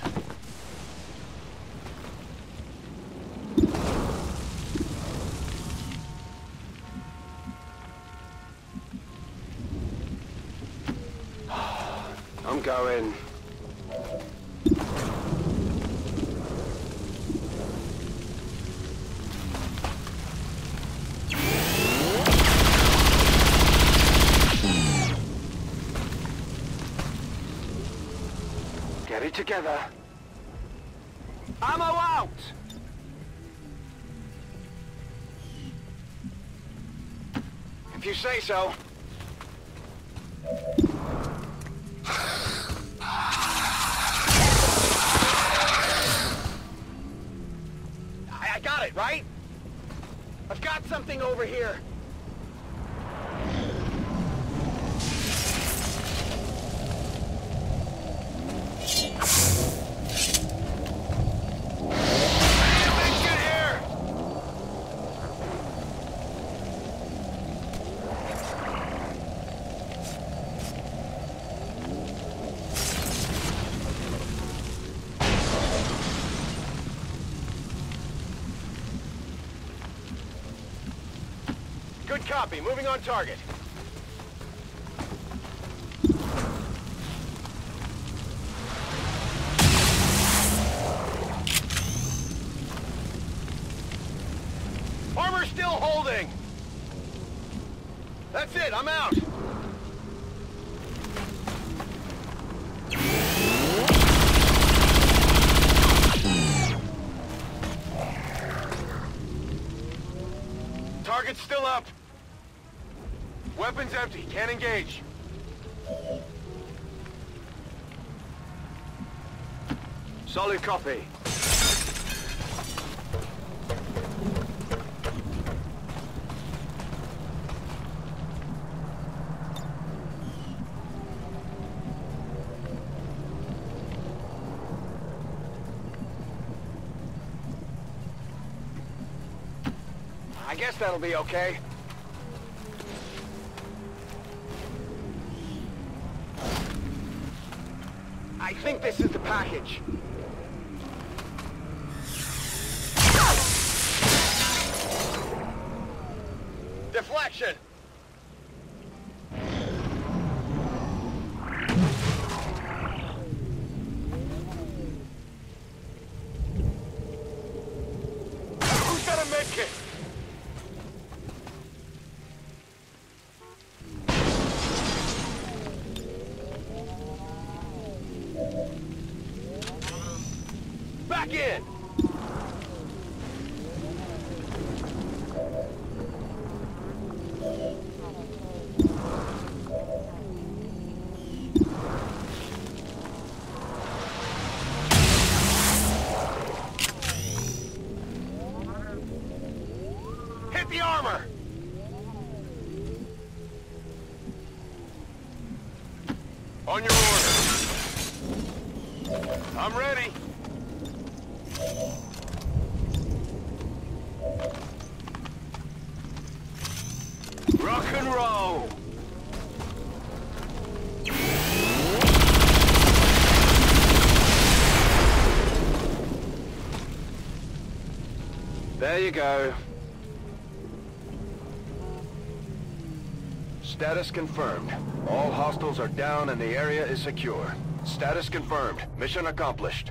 I'm going. Get it together. Ammo out! If you say so. I got it, right? I've got something over here. Get here! Good copy. Moving on target. Armor still holding. That's it. I'm out. Target's still up. Weapons empty. Can't engage. Solid copy. I guess that'll be okay. I think this is the package. Deflection! Who's got a medkit? Back in! Get the armor! On your order. I'm ready. Rock and roll! There you go. Status confirmed. All hostiles are down and the area is secure. Status confirmed. Mission accomplished.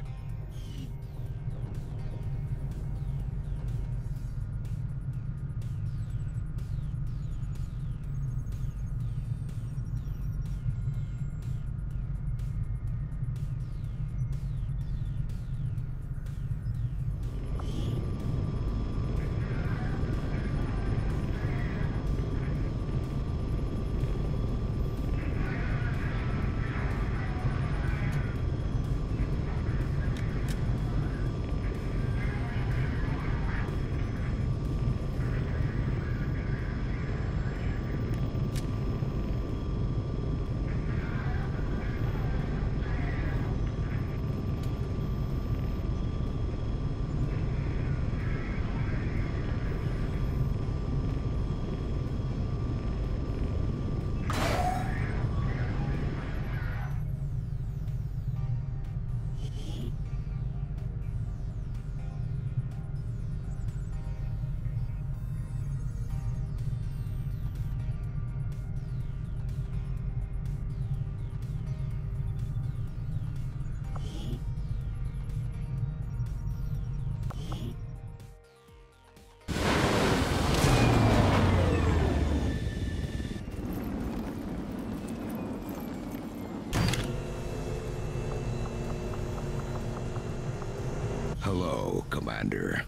Hello, Commander.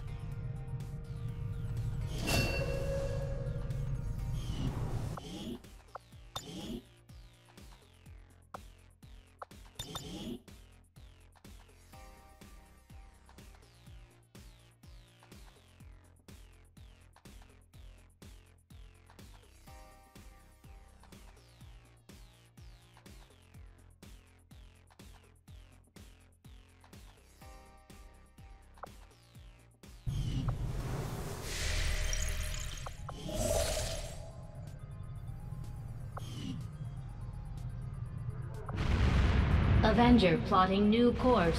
Avenger plotting new course.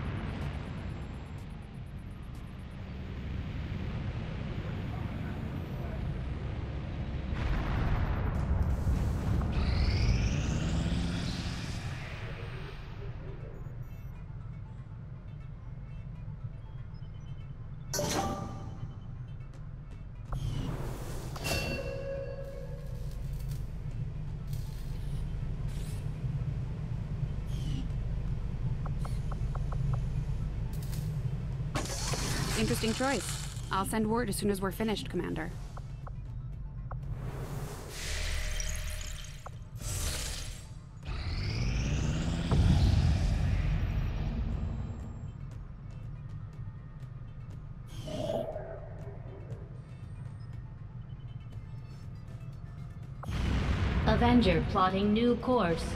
Interesting choice. I'll send word as soon as we're finished, Commander. Avenger plotting new course.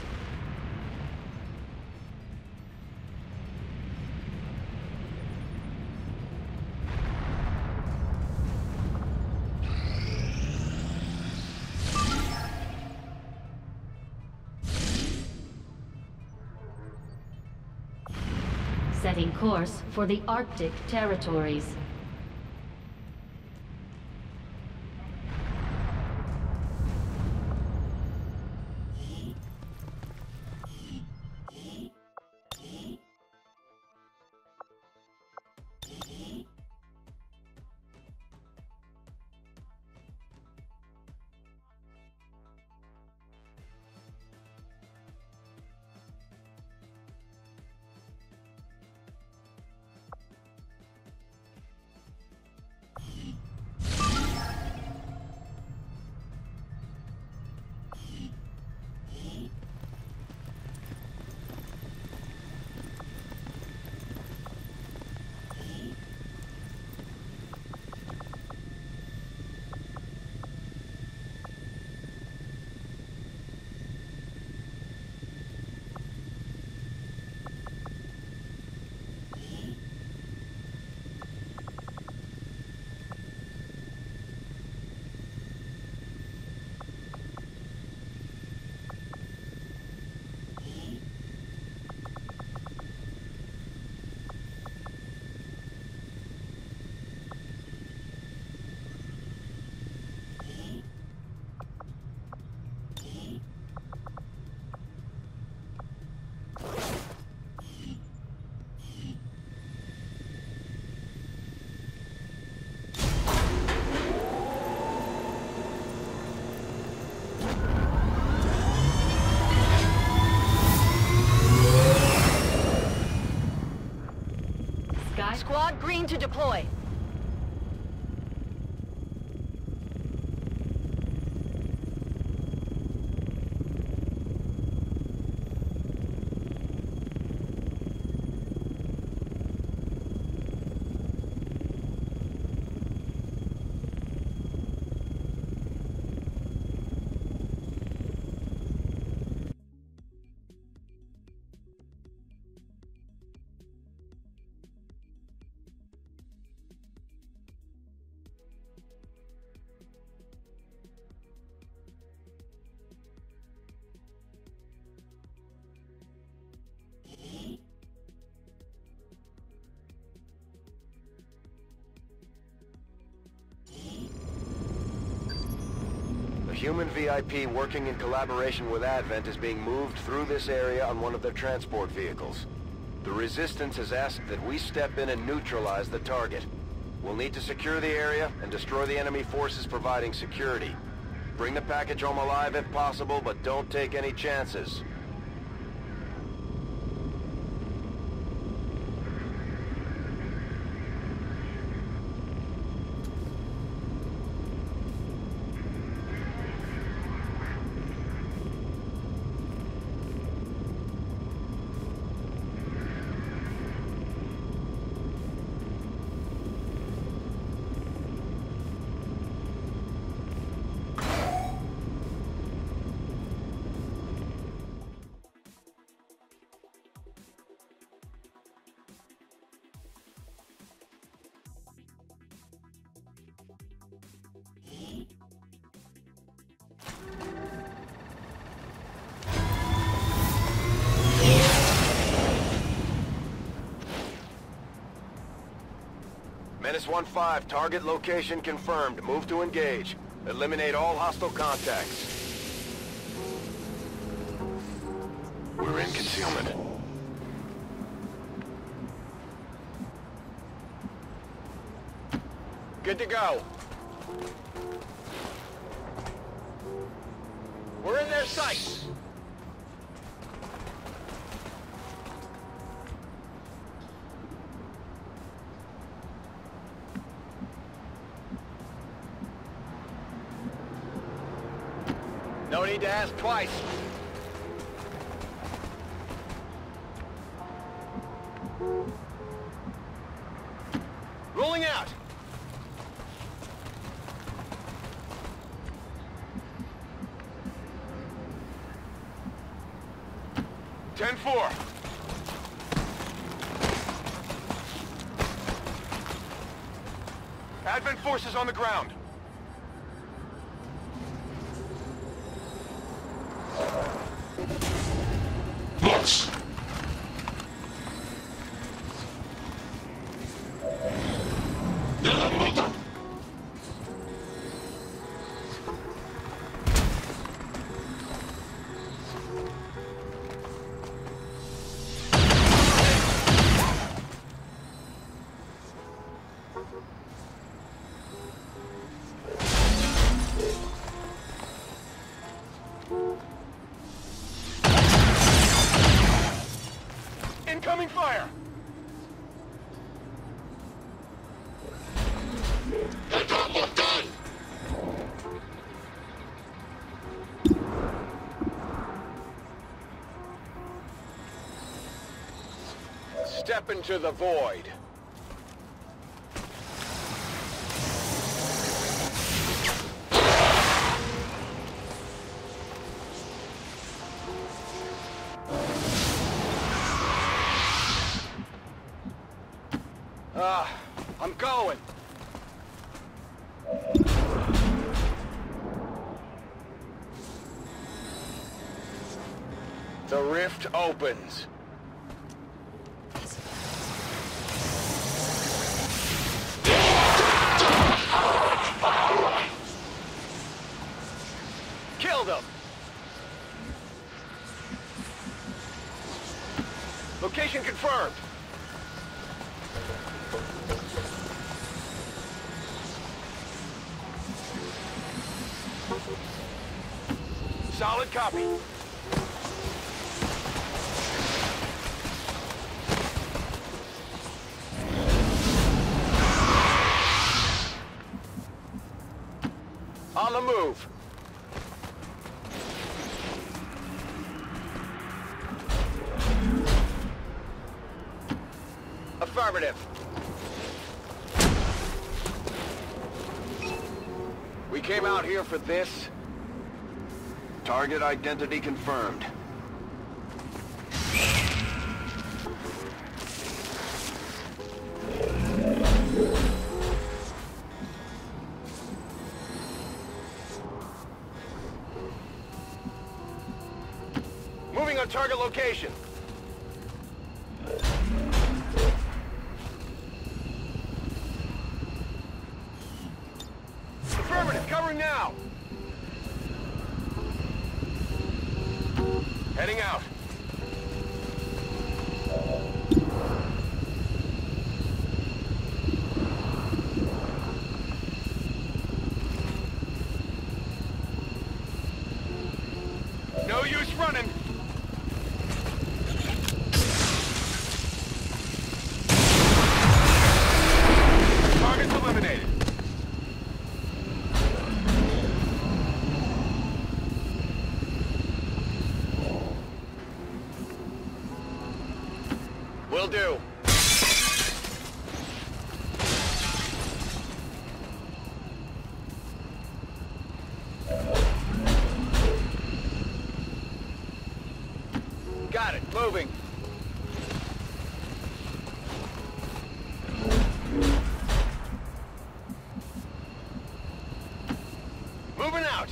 Setting course for the Arctic territories. to deploy. Human V I P working in collaboration with Advent is being moved through this area on one of their transport vehicles. The Resistance has asked that we step in and neutralize the target. We'll need to secure the area and destroy the enemy forces providing security. Bring the package home alive if possible, but don't take any chances. Menace one five, target location confirmed. Move to engage. Eliminate all hostile contacts. We're in concealment. Good to go. We're in their sights. No need to ask twice. Rolling out. ten four. Advent forces on the ground. Lux. Incoming fire! I got one done! Step into the void. Ah, I'm going. The rift opens. Kill them. Location confirmed. Solid copy. the move. Affirmative. We came out here for this. Target identity confirmed. Moving on target location. Affirmative, covering now. Heading out. No use running. Target's eliminated. Will do. Got it. Moving. Moving out.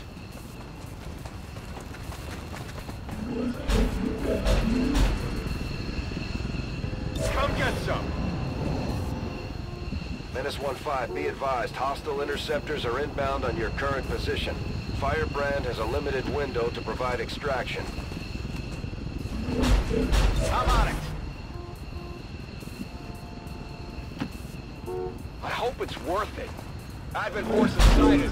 Come get some. Menace one five, be advised. Hostile interceptors are inbound on your current position. Firebrand has a limited window to provide extraction. I'm on it. I hope it's worth it. Advent forces sighted.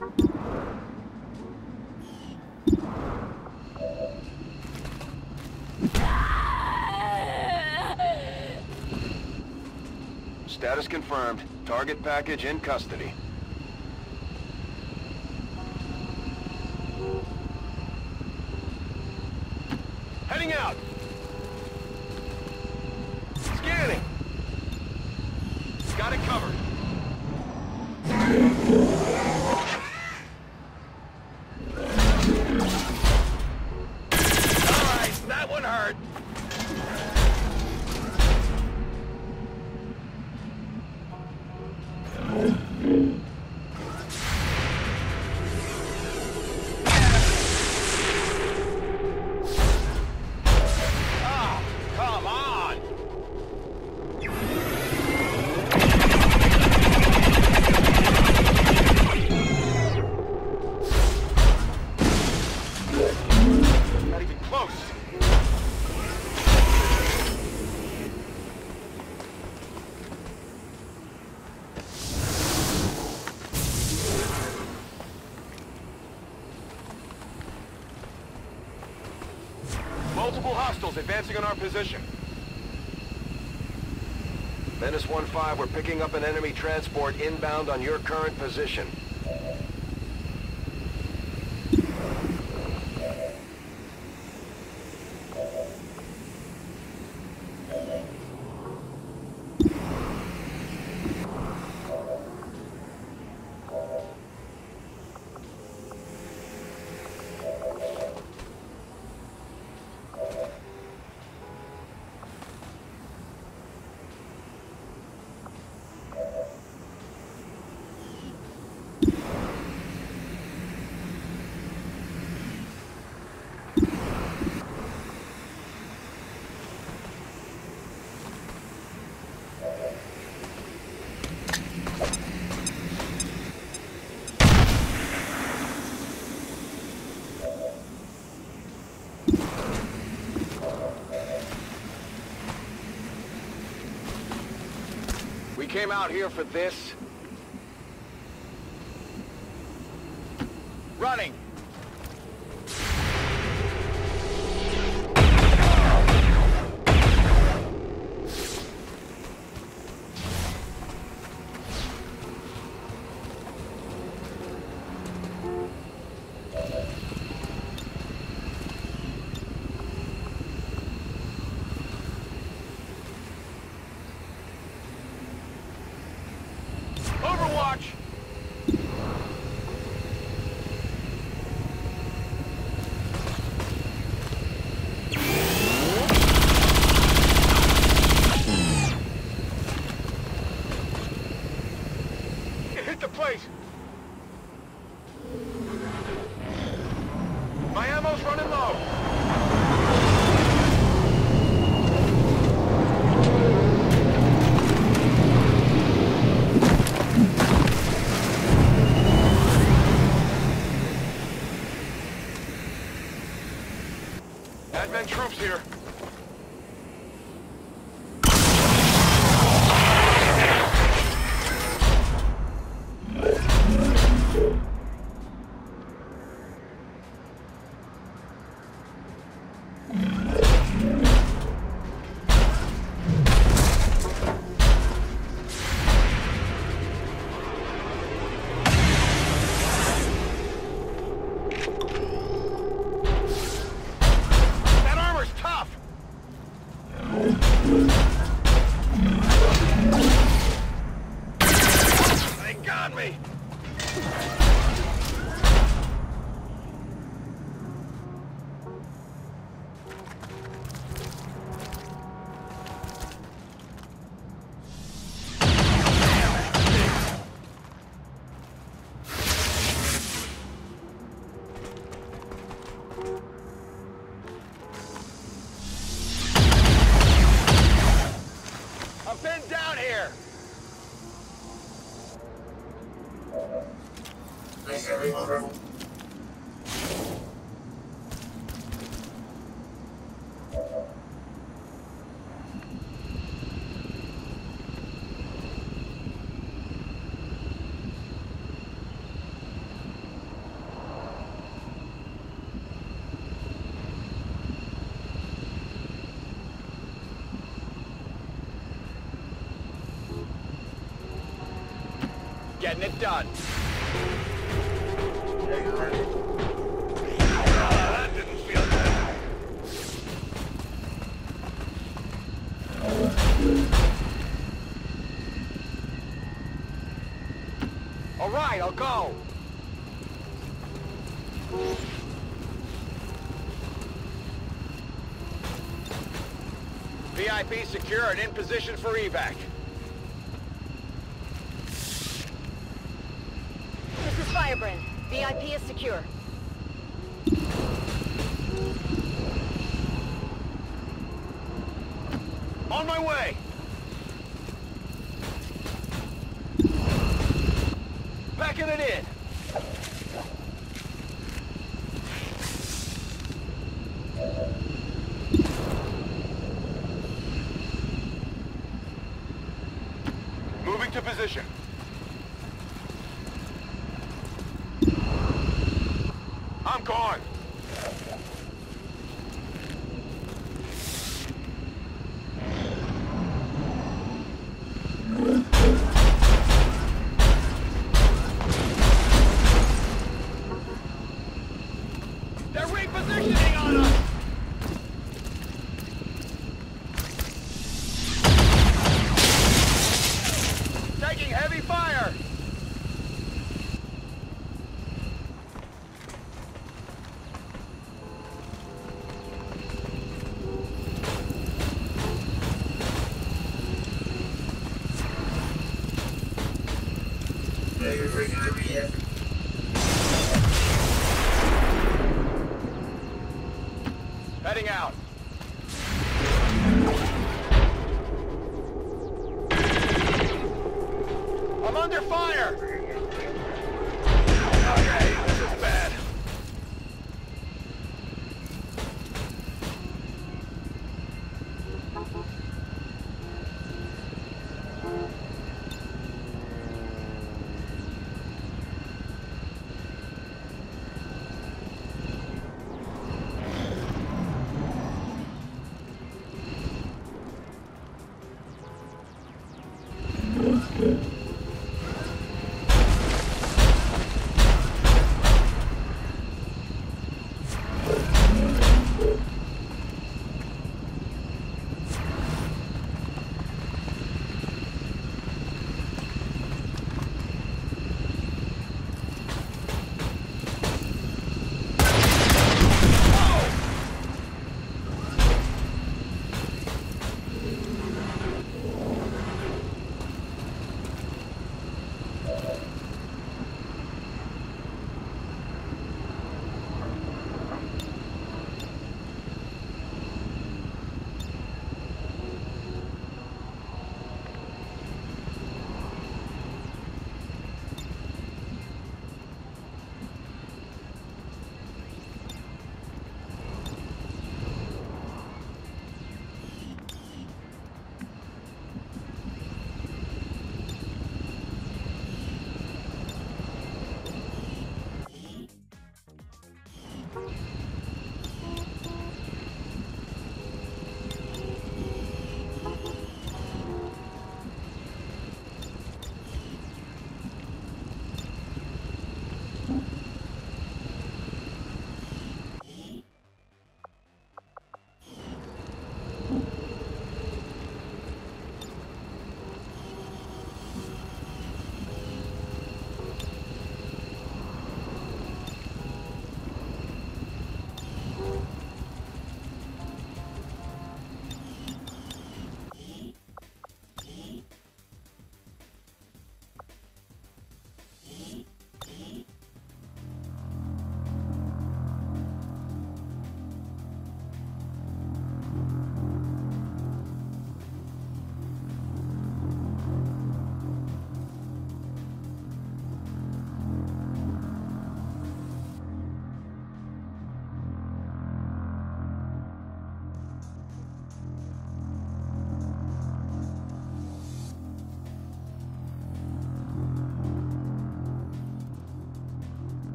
Status confirmed. Target package in custody. Heading out! Scanning! Got it covered. Alright, that one hurt. Multiple hostiles advancing on our position. Menace one five, we're picking up an enemy transport inbound on your current position. We came out here for this. Running! Overwatch! Hit the place! My ammo's running low! Advent troops here. They got me! I've been down here! getting it done. That didn't feel good. All right, I'll go. V I P secure and in position for evac. This is Firebrand. V I P is secure. On my way! Backing it in! Moving to position. I'm gone! They're repositioning on us! Taking heavy fire! Heading out. I'm under fire!